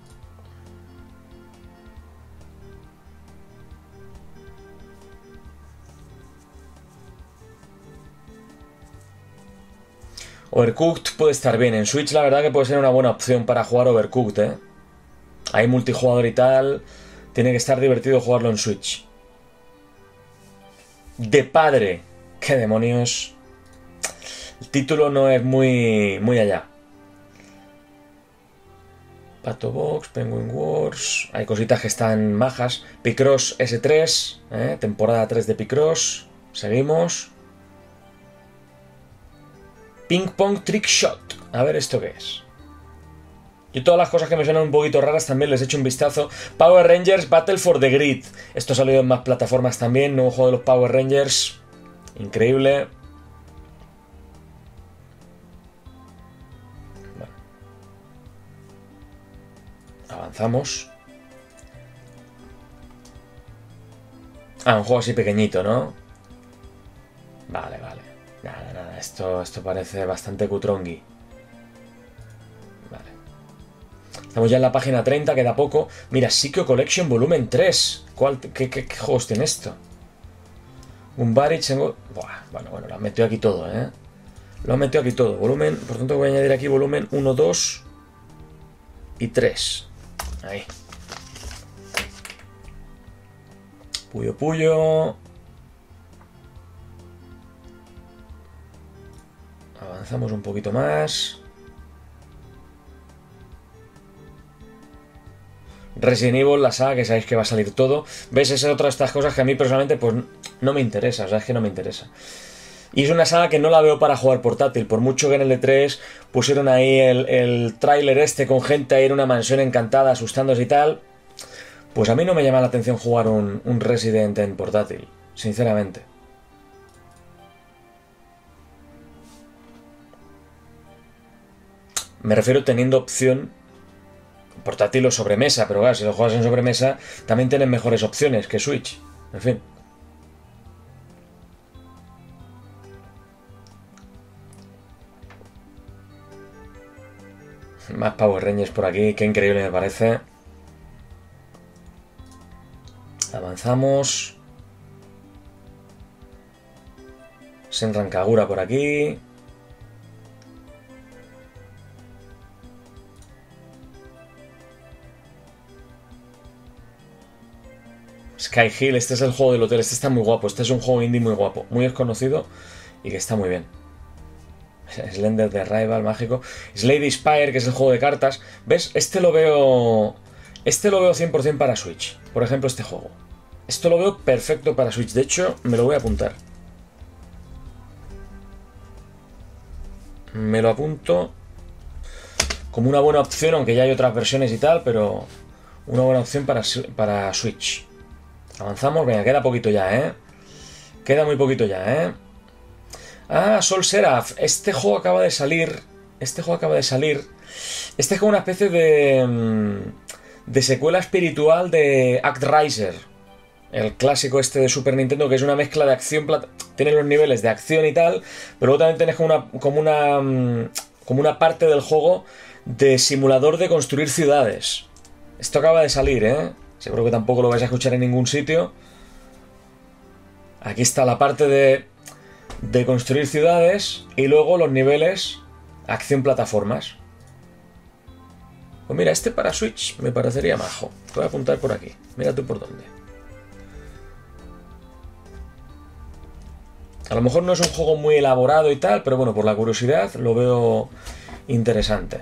Overcooked puede estar bien. En Switch la verdad que puede ser una buena opción para jugar Overcooked, ¿eh? Hay multijugador y tal. Tiene que estar divertido jugarlo en Switch. De padre. ¿Qué demonios? El título no es muy allá. Pato Box, Penguin Wars. Hay cositas que están majas. Picross S3, temporada 3 de Picross. Seguimos. Ping Pong Trick Shot. A ver esto qué es. Y todas las cosas que me suenan un poquito raras también les echo un vistazo. Power Rangers Battle for the Grid. Esto ha salido en más plataformas también. Nuevo juego de los Power Rangers. Increíble. Bueno. Avanzamos. Ah, un juego así pequeñito, ¿no? Vale. Nada. Esto parece bastante cutrongui. Estamos ya en la página 30, queda poco. Mira, Sikyo Collection Volumen 3. ¿Qué juegos tiene esto? Un Barich. Bueno, lo han metido aquí todo, ¿eh? Lo han metido aquí todo. Volumen, por tanto voy a añadir aquí volumen 1, 2 y 3. Ahí. Puyo. Avanzamos un poquito más. Resident Evil, la saga, que sabéis que va a salir todo. ¿Ves? Esa es otra de estas cosas que a mí personalmente pues no me interesa. O sea, es que no me interesa. Y es una saga que no la veo para jugar portátil. Por mucho que en el E3 pusieron ahí el tráiler con gente ahí en una mansión encantada, asustándose y tal. Pues a mí no me llama la atención jugar un Resident en portátil. Sinceramente. Me refiero teniendo opción portátil o sobremesa, pero claro, si lo juegas en sobremesa también tienen mejores opciones que Switch. En fin. Más Power Rangers por aquí, qué increíble me parece. Avanzamos. Senran Kagura por aquí. Sky Hill, este es el juego del hotel, este está muy guapo, este es un juego indie muy guapo, muy desconocido y que está muy bien. Slender the Rival, mágico. Slade Spire, que es el juego de cartas. ¿Ves? Este lo veo 100% para Switch. Por ejemplo, este juego. Esto lo veo perfecto para Switch. De hecho, me lo voy a apuntar. Me lo apunto como una buena opción, aunque ya hay otras versiones y tal, pero una buena opción para Switch. Avanzamos, venga, queda poquito ya, queda muy poquito ya, Ah, Sol Seraph, este juego acaba de salir. Este es como una especie de secuela espiritual de ActRaiser, el clásico este de Super Nintendo, que es una mezcla de acción, tiene los niveles de acción y tal, pero luego también tienes como una parte del juego de simulador de construir ciudades. Esto acaba de salir, seguro que tampoco lo vais a escuchar en ningún sitio. Aquí está la parte de construir ciudades y luego los niveles acción plataformas. Pues mira, este para Switch me parecería majo. Te voy a apuntar por aquí. Mira tú por dónde. A lo mejor no es un juego muy elaborado y tal, pero bueno, por la curiosidad lo veo interesante.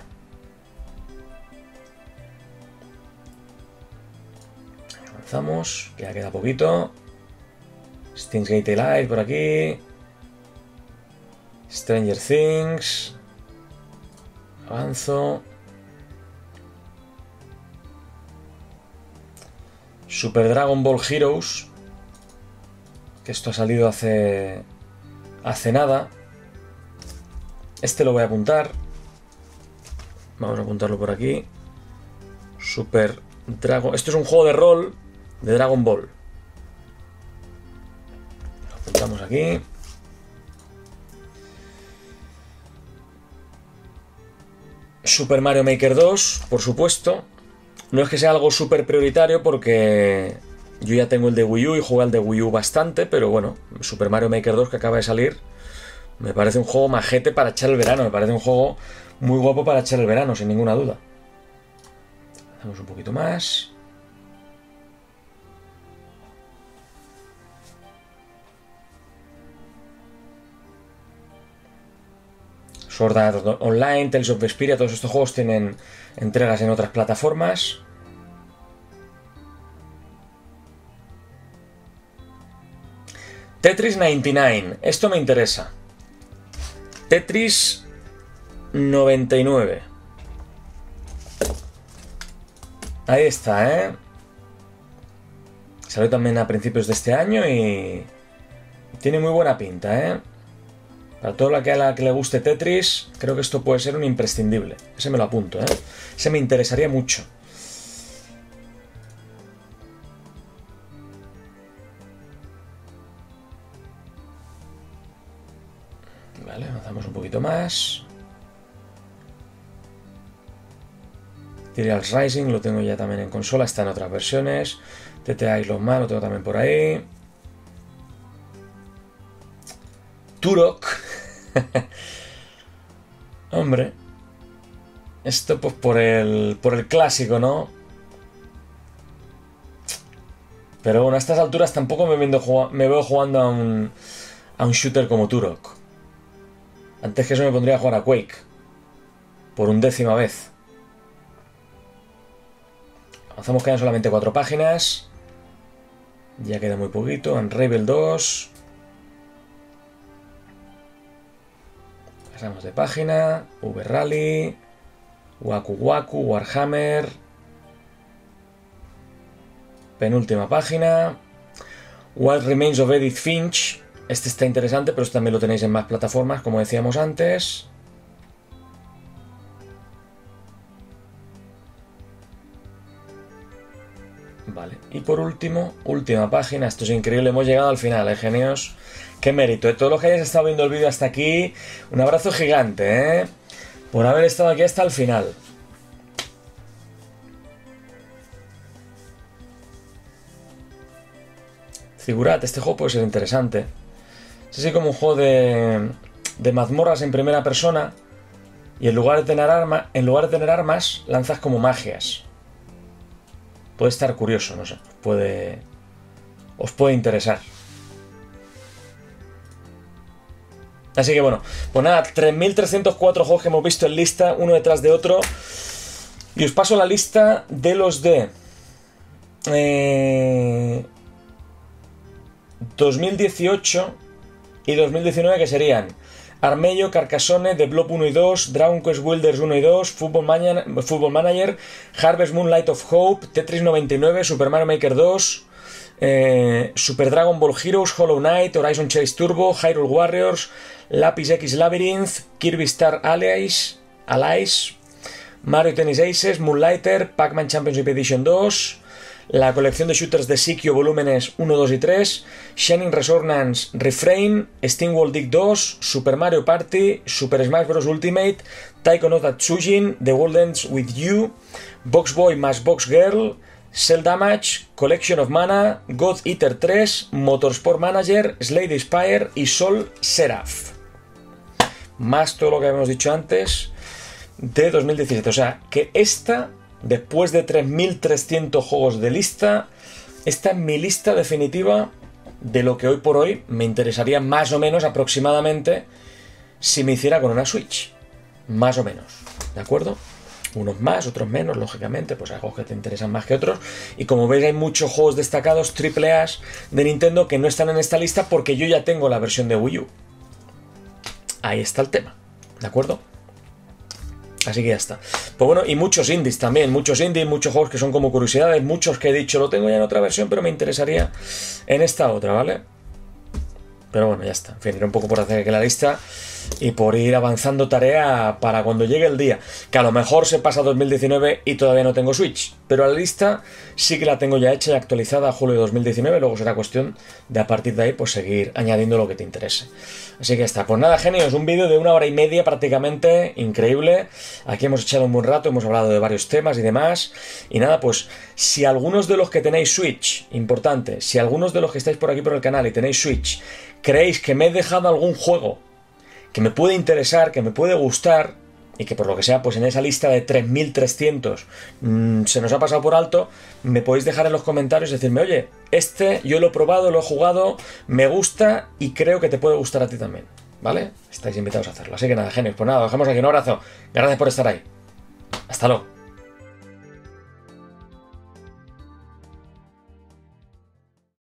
Avanzamos, ya queda poquito. Steins Gate Elite por aquí. Stranger Things. Avanzo. Super Dragon Ball Heroes. Que esto ha salido hace nada. Este lo voy a apuntar. Vamos a apuntarlo por aquí. Super Dragon. Esto es un juego de rol de Dragon Ball. Lo apuntamos aquí. Super Mario Maker 2, por supuesto. No es que sea algo súper prioritario porque yo ya tengo el de Wii U y juego al de Wii U bastante, pero bueno, Super Mario Maker 2 que acaba de salir me parece un juego majete para echar el verano, me parece un juego muy guapo para echar el verano, sin ninguna duda. Hacemos un poquito más. Sword Art Online, Tales of Vesperia, todos estos juegos tienen entregas en otras plataformas. Tetris 99, esto me interesa. Tetris 99. Ahí está, Salió también a principios de este año y tiene muy buena pinta, Para todo la que le guste Tetris, creo que esto puede ser un imprescindible. Ese me lo apunto, Ese me interesaría mucho. Vale, avanzamos un poquito más. Trials Rising lo tengo ya también en consola, está en otras versiones. TTA Island Man lo tengo también por ahí. Turok. Hombre. Esto pues por el clásico, ¿no? Pero bueno, a estas alturas tampoco me veo jugando a un shooter como Turok. Antes que eso me pondría a jugar a Quake. Por 1/10 vez. Avanzamos, quedan solamente 4 páginas. Ya queda muy poquito. Unravel 2. Pasamos de página. V-Rally. Waku Waku. Warhammer. Penúltima página. What Remains of Edith Finch. Este está interesante, pero este también lo tenéis en más plataformas, como decíamos antes. Vale, y por último, última página. Esto es increíble, hemos llegado al final, genios. Qué mérito, todos los que hayáis estado viendo el vídeo hasta aquí, un abrazo gigante, por haber estado aquí hasta el final. Figurad, este juego puede ser interesante. Es así como un juego de mazmorras en primera persona. Y en lugar de tener armas, lanzas como magias. Puede estar curioso, no sé. Os puede interesar. Así que bueno, pues nada, 3.304 juegos que hemos visto en lista, uno detrás de otro. Y os paso la lista de los de 2018 y 2019, que serían Armello, Carcassonne, The Blob 1 y 2, Dragon Quest Builders 1 y 2, Football Manager, Harvest Moon Light of Hope, Tetris 99, Super Mario Maker 2, Super Dragon Ball Heroes, Hollow Knight, Horizon Chase Turbo, Hyrule Warriors, Lapis X Labyrinth, Kirby Star Allies, Mario Tennis Aces, Moonlighter, Pac-Man Championship Edition 2, la colección de shooters de Sikyo volúmenes 1, 2 y 3, Shining Resonance Refrain, SteamWorld Dig 2, Super Mario Party, Super Smash Bros. Ultimate, Taiko no Tatsujin, The World Ends With You, Box Boy más Box Girl, Cell Damage, Collection of Mana, God Eater 3, Motorsport Manager, Slade Spire y Sol Seraph. Más todo lo que habíamos dicho antes de 2017. O sea, que esta, después de 3.300 juegos de lista, esta es mi lista definitiva de lo que hoy por hoy me interesaría más o menos aproximadamente si me hiciera con una Switch. Más o menos, ¿de acuerdo? Unos más, otros menos, lógicamente, pues hay juegos que te interesan más que otros. Y como veis hay muchos juegos destacados AAA de Nintendo que no están en esta lista porque yo ya tengo la versión de Wii U. Ahí está el tema, ¿de acuerdo? Así que ya está. Pues bueno, y muchos indies también, muchos juegos que son como curiosidades, muchos que he dicho, lo tengo ya en otra versión, pero me interesaría en esta otra, ¿vale? Pero bueno, ya está. En fin, era un poco por hacer aquí la lista y por ir avanzando tarea para cuando llegue el día. Que a lo mejor se pasa 2019 y todavía no tengo Switch. Pero la lista sí que la tengo ya hecha y actualizada a julio de 2019. Luego será cuestión de a partir de ahí pues seguir añadiendo lo que te interese. Así que ya está. Pues nada, genios. Un vídeo de 1 hora y media prácticamente. Increíble. Aquí hemos echado un buen rato. Hemos hablado de varios temas y demás. Y nada, pues si algunos de los que tenéis Switch, importante, si algunos de los que estáis por aquí por el canal y tenéis Switch, creéis que me he dejado algún juego que me puede interesar, que me puede gustar y que por lo que sea, pues en esa lista de 3.300 se nos ha pasado por alto, me podéis dejar en los comentarios y decirme, oye, este yo lo he probado, lo he jugado, me gusta y creo que te puede gustar a ti también, ¿vale? Estáis invitados a hacerlo. Así que nada, genios, pues nada, os dejamos aquí un abrazo. Gracias por estar ahí. Hasta luego.